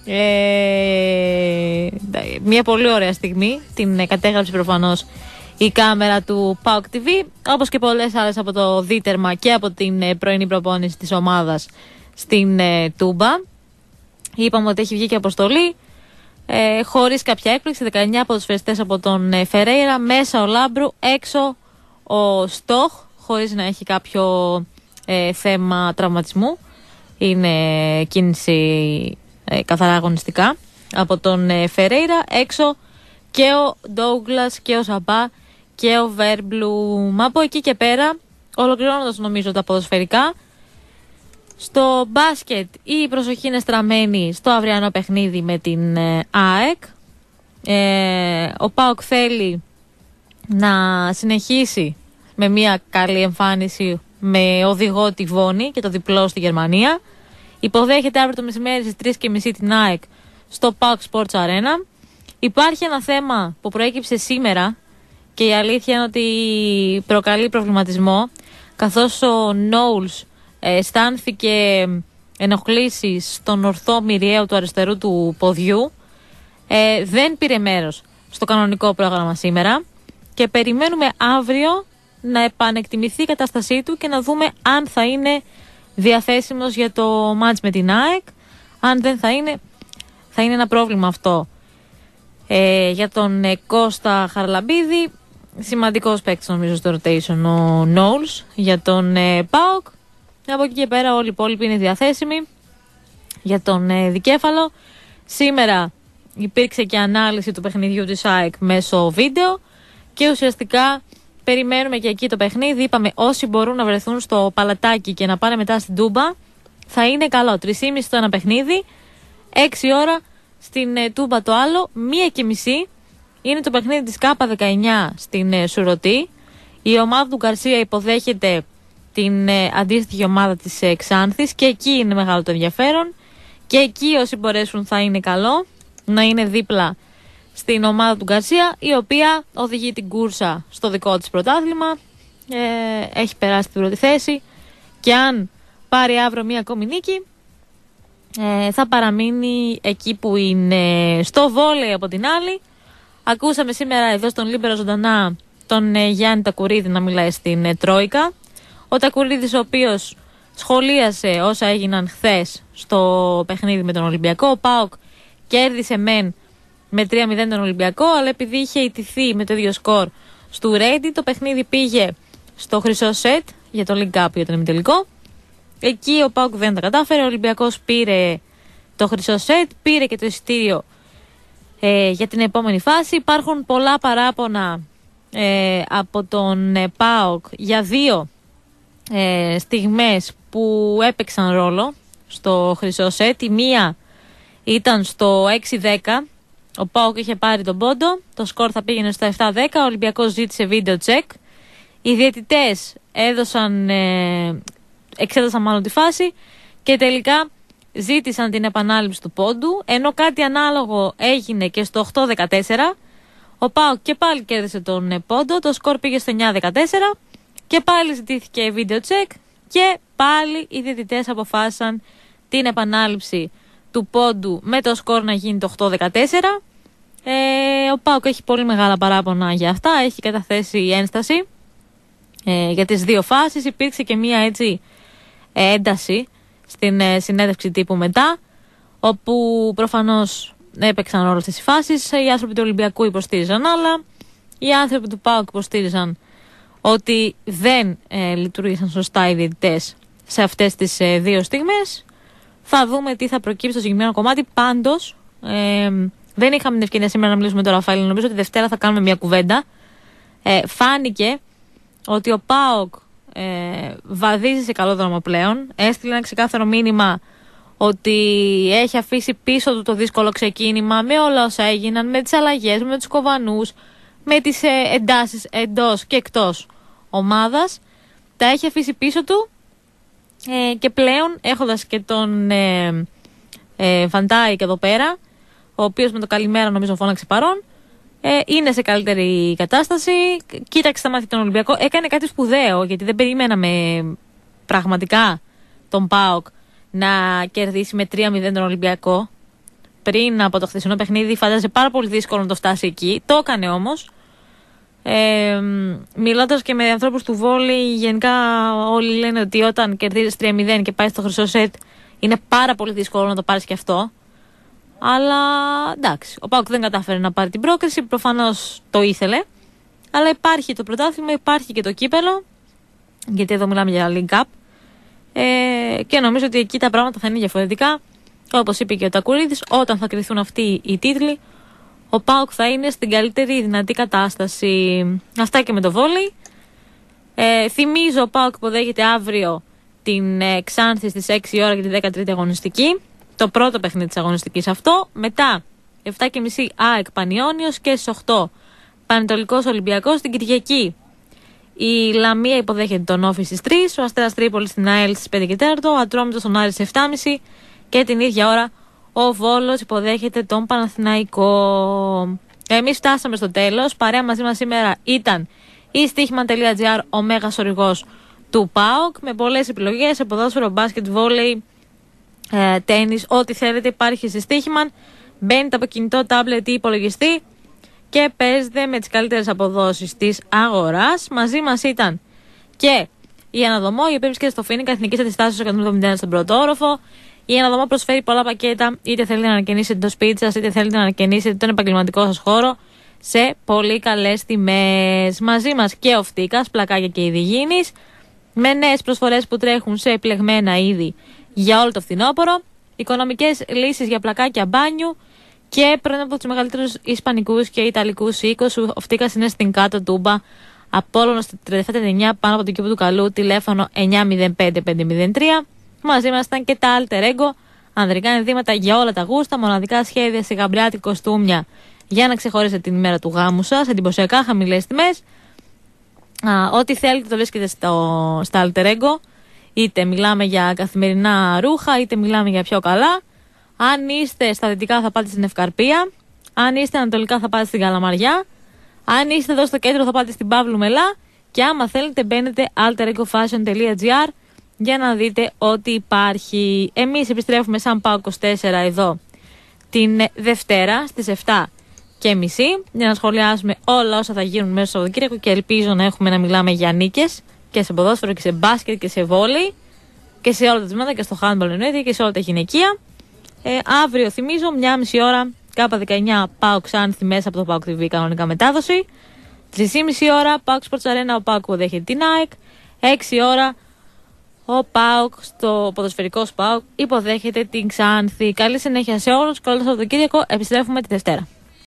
Ε, μια πολύ ωραία στιγμή, την κατέγραψε προφανώς η κάμερα του ΠΑΟΚ τι βι, όπως και πολλές άλλες από το δίτερμα και από την πρωινή προπόνηση της ομάδας στην ε, Τούμπα. Είπαμε ότι έχει βγει και αποστολή ε, χωρίς κάποια έκπληξη, δεκαεννιά ποδοσφαιριστές από τον ε, Φερέιρα, μέσα ο Λάμπρου, έξω ο Στόχ, χωρίς να έχει κάποιο ε, θέμα τραυματισμού. Είναι κίνηση ε, καθαρά αγωνιστικά από τον ε, Φερέιρα. Έξω και ο Ντόγκλας και ο Σαμπά και ο Βέρμπλουμ. Από εκεί και πέρα, ολοκληρώνοντας νομίζω τα ποδοσφαιρικά, στο μπάσκετ η προσοχή είναι στραμμένη στο αυριανό παιχνίδι με την ε, ΑΕΚ. Ε, ο ΠΑΟΚ θέλει να συνεχίσει με μια καλή εμφάνιση με οδηγό τη Βόνη και το διπλό στη Γερμανία. Υποδέχεται αύριο το μεσημέρι στις τρεις και μισή την ΑΕΚ στο ΠΑΟΚ Sports Arena. Υπάρχει ένα θέμα που προέκυψε σήμερα και η αλήθεια είναι ότι προκαλεί προβληματισμό, καθώς ο Νόουλς ε, αισθάνθηκε ενοχλήσεις στον ορθό μυριαίο του αριστερού του ποδιού. Ε, δεν πήρε μέρος στο κανονικό πρόγραμμα σήμερα και περιμένουμε αύριο να επανεκτιμηθεί η κατάστασή του και να δούμε αν θα είναι διαθέσιμος για το μάτς με την ΑΕΚ. Αν δεν θα είναι, θα είναι ένα πρόβλημα αυτό. Ε, για τον ε, Κώστα Χαρλαμπίδη, σημαντικός παίκτης νομίζω στο rotation ο Νόουλς. Για τον ε, ΠΑΟΚ, από εκεί και πέρα όλοι οι υπόλοιποι είναι διαθέσιμοι. Για τον ε, Δικέφαλο, σήμερα υπήρξε και ανάλυση του παιχνιδιού της ΑΕΚ μέσω βίντεο και ουσιαστικά περιμένουμε και εκεί το παιχνίδι. Είπαμε όσοι μπορούν να βρεθούν στο Παλατάκι και να πάνε μετά στην Τούμπα θα είναι καλό. τρεις και μισή το ένα παιχνίδι, έξι ώρα στην ε, Τούμπα το άλλο, μία και μισή είναι το παιχνίδι της ΚΑΠΑ δεκαεννιά στην ε, Σουρωτή. Η ομάδα του Γκαρσία υποδέχεται την ε, αντίστοιχη ομάδα της ε, Ξάνθης και εκεί είναι μεγάλο το ενδιαφέρον και εκεί όσοι μπορέσουν θα είναι καλό να είναι δίπλα στην ομάδα του Γκαρσία, η οποία οδηγεί την κούρσα στο δικό της πρωτάθλημα, ε, έχει περάσει την πρώτη θέση και αν πάρει αύριο μία ακόμη νίκη ε, θα παραμείνει εκεί που είναι. Στο βόλεϊ από την άλλη, ακούσαμε σήμερα εδώ στον Λίμπερο ζωντανά τον ε, Γιάννη Τακουρίδη να μιλάει στην ε, Τρόικα. Ο Τακουρίδης ο οποίος σχολίασε όσα έγιναν χθες στο παιχνίδι με τον Ολυμπιακό. Ο ΠΑΟΚ κέρδισε μεν με τρία μηδέν τον Ολυμπιακό, αλλά επειδή είχε ιτηθεί με το ίδιο σκορ στο Ρέντι, το παιχνίδι πήγε στο χρυσό σετ για το League Cup, για τον ημιτελικό. Εκεί ο ΠΑΟΚ δεν τα κατάφερε, ο Ολυμπιακός πήρε το χρυσό σετ, πήρε και το εισιτήριο ε, για την επόμενη φάση. Υπάρχουν πολλά παράπονα ε, από τον ε, ΠΑΟΚ για δύο ε, στιγμές που έπαιξαν ρόλο στο χρυσό σετ. Η μία ήταν στο έξι δέκα, ο ΠΑΟΚ είχε πάρει τον πόντο, το σκορ θα πήγαινε στο επτά δέκα, ο Ολυμπιακός ζήτησε βίντεο τσεκ. Οι διαιτητές έδωσαν, ε, εξέδωσαν μάλλον τη φάση και τελικά ζήτησαν την επανάληψη του πόντου, ενώ κάτι ανάλογο έγινε και στο οκτώ δεκατέσσερα. Ο ΠΑΟΚ και πάλι κέρδισε τον ε, πόντο, το σκορ πήγε στο εννιά δεκατέσσερα και πάλι ζητήθηκε βίντεο τσεκ και πάλι οι διαιτητές αποφάσισαν την επανάληψη του πόντου με το σκορ να γίνει το οκτώ δεκατέσσερα. Ε, ο ΠΑΟΚ έχει πολύ μεγάλα παράπονα για αυτά, έχει καταθέσει ένσταση ε, για τις δύο φάσεις. Υπήρξε και μία έτσι ε, ένταση στην ε, συνέντευξη τύπου μετά, όπου προφανώς έπαιξαν όλες τις φάσεις. Οι άνθρωποι του Ολυμπιακού υποστήριζαν άλλα, οι άνθρωποι του ΠΑΟΚ υποστήριζαν ότι δεν ε, λειτουργήσαν σωστά οι διαιτητές σε αυτές τις ε, δύο στιγμές. Θα δούμε τι θα προκύψει στο συγκεκριμένο κομμάτι. Πάντως, ε, δεν είχαμε την ευκαιρία σήμερα να μιλήσουμε με τον Ραφαήλ. Νομίζω ότι Δευτέρα θα κάνουμε μια κουβέντα. Ε, φάνηκε ότι ο ΠΑΟΚ ε, βαδίζει σε καλό δρόμο πλέον. Έστειλε ένα ξεκάθαρο μήνυμα ότι έχει αφήσει πίσω του το δύσκολο ξεκίνημα με όλα όσα έγιναν, με τις αλλαγές, με τους κοβανούς, με τις ε, εντάσεις εντός και εκτός ομάδας. Τα έχει αφήσει πίσω του. Ε, και πλέον έχοντας και τον ε, ε, Φαντάικ εδώ πέρα, ο οποίος με το καλημέρα νομίζω φώναξε παρόν, ε, είναι σε καλύτερη κατάσταση. Κοίταξε τα μάτια τον Ολυμπιακό, έκανε κάτι σπουδαίο, γιατί δεν περιμέναμε πραγματικά τον ΠΑΟΚ να κερδίσει με τρία μηδέν τον Ολυμπιακό. Πριν από το χθεσινό παιχνίδι φαντάζεσαι πάρα πολύ δύσκολο να το φτάσει εκεί, το έκανε όμως. Ε, μιλώντας και με ανθρώπους του βόλεϊ, γενικά όλοι λένε ότι όταν κερδίζεις τρία μηδέν και πάει στο χρυσό σετ είναι πάρα πολύ δύσκολο να το πάρεις και αυτό. Αλλά εντάξει, ο ΠΑΟΚ δεν κατάφερε να πάρει την πρόκριση, προφανώς το ήθελε, αλλά υπάρχει το πρωτάθλημα, υπάρχει και το κύπελο, γιατί εδώ μιλάμε για League Cup, Ε, και νομίζω ότι εκεί τα πράγματα θα είναι διαφορετικά. Όπως είπε και ο Τακουρίδης, όταν θα κριθούν αυτοί οι τίτλοι, ο ΠΑΟΚ θα είναι στην καλύτερη δυνατή κατάσταση. Αυτά και με το βόλεϊ. Ε, θυμίζω, ο ΠΑΟΚ υποδέχεται αύριο την ε, Ξάνθη στις έξι η ώρα για τη δέκατη τρίτη αγωνιστική. Το πρώτο παιχνίδι της αγωνιστικής αυτό. Μετά επτά και μισή ΑΕΚ Πανιώνιος και στις οκτώ Πανετολικός Ολυμπιακός. Την Κυριακή η Λαμία υποδέχεται τον Όφη στις τρεις, ο Αστέρας Τρίπολης στην ΑΕΛ στις πέντε και τέσσερα, ο Ατρόμητος στον Άρη στις επτά και μισή και την ίδια ώρα ο Βόλος υποδέχεται τον Παναθηναϊκό. Εμείς φτάσαμε στο τέλος. Παρέα μαζί μας σήμερα ήταν η στοίχημα.gr, ο μέγας οριγός του ΠΑΟΚ, με πολλές επιλογές σε ποδόσφαιρο, μπάσκετ, βόλεϊ, ε, τένις, ό,τι θέλετε υπάρχει στη στοίχημα. Μπαίνετε από κινητό, τάμπλετ ή υπολογιστή και παίζετε με τις καλύτερες αποδόσεις της αγοράς. Μαζί μας ήταν και η Αναδομό, η οποία βρίσκεται στο Φίνικα Εθνικής Αντιστάσεως εκατόν εβδομήντα ένα στον πρώτο όροφο. Η Αναδομό προσφέρει πολλά πακέτα, είτε θέλετε να ανακαινήσετε το σπίτι σας, είτε θέλετε να ανακαινήσετε τον επαγγελματικό σας χώρο σε πολύ καλές τιμές. Μαζί μας και ο Φτίκας, πλακάκια και είδη γήινης, με νέες προσφορές που τρέχουν σε επιλεγμένα είδη για όλο το φθινόπωρο, οικονομικές λύσεις για πλακάκια μπάνιου και πριν από τους μεγαλύτερους ισπανικούς και ιταλικούς οίκους. Ο Φτίκας είναι στην κάτω Τούμπα, Απόλλωνος τριάντα επτά εννιά, πάνω από το κήπο του Καλού, τηλέφωνο εννιά μηδέν πέντε πέντε μηδέν τρία. Μαζί μας ήταν και τα Alter Ego, ανδρικά ενδύματα για όλα τα γούστα, μοναδικά σχέδια σε γαμπριάτικη κοστούμια για να ξεχωρίσετε την ημέρα του γάμου σας, εντυπωσιακά χαμηλές τιμές. Α, ό,τι θέλετε το βρίσκετε στο, στα Alter Ego, είτε μιλάμε για καθημερινά ρούχα, είτε μιλάμε για πιο καλά. Αν είστε στα δυτικά θα πάτε στην Ευκαρπία, αν είστε ανατολικά θα πάτε στην Καλαμαριά, αν είστε εδώ στο κέντρο θα πάτε στην Παύλου Μελά και άμα θέλετε μπαίνετε alter ego fashion τελεία gr για να δείτε ό,τι υπάρχει. Εμείς επιστρέφουμε σαν ΠΑΟΚ είκοσι τέσσερα εδώ την Δευτέρα στις επτά και μισή για να σχολιάσουμε όλα όσα θα γίνουν μέσα στο Σαββατοκύριακο και ελπίζω να έχουμε να μιλάμε για νίκες και σε ποδόσφαιρο και σε μπάσκετ και σε βόλεϊ και σε όλα τα τμήματα και στο handball εννοείται και σε όλα τα γυναικεία. Ε, αύριο θυμίζω μια μισή ώρα ΚΑΠΑ δεκαεννιά ΠΑΟΚ Ξάνθη μέσα από το ΠΑΟΚ τι βι κανονικά μετάδοση. τρεις και μισή ώρα ΠΑΟΚ Sports Arena, ο ΠΑΟΚ υποδέχεται την ΑΕΚ. έξι ώρα ο ΠΑΟΚ στο ποδοσφαιρικό ΠΑΟΚ υποδέχεται την Ξάνθη. Καλή συνέχεια σε όλους, καλό Σαββατοκύριακο, επιστρέφουμε τη Δευτέρα.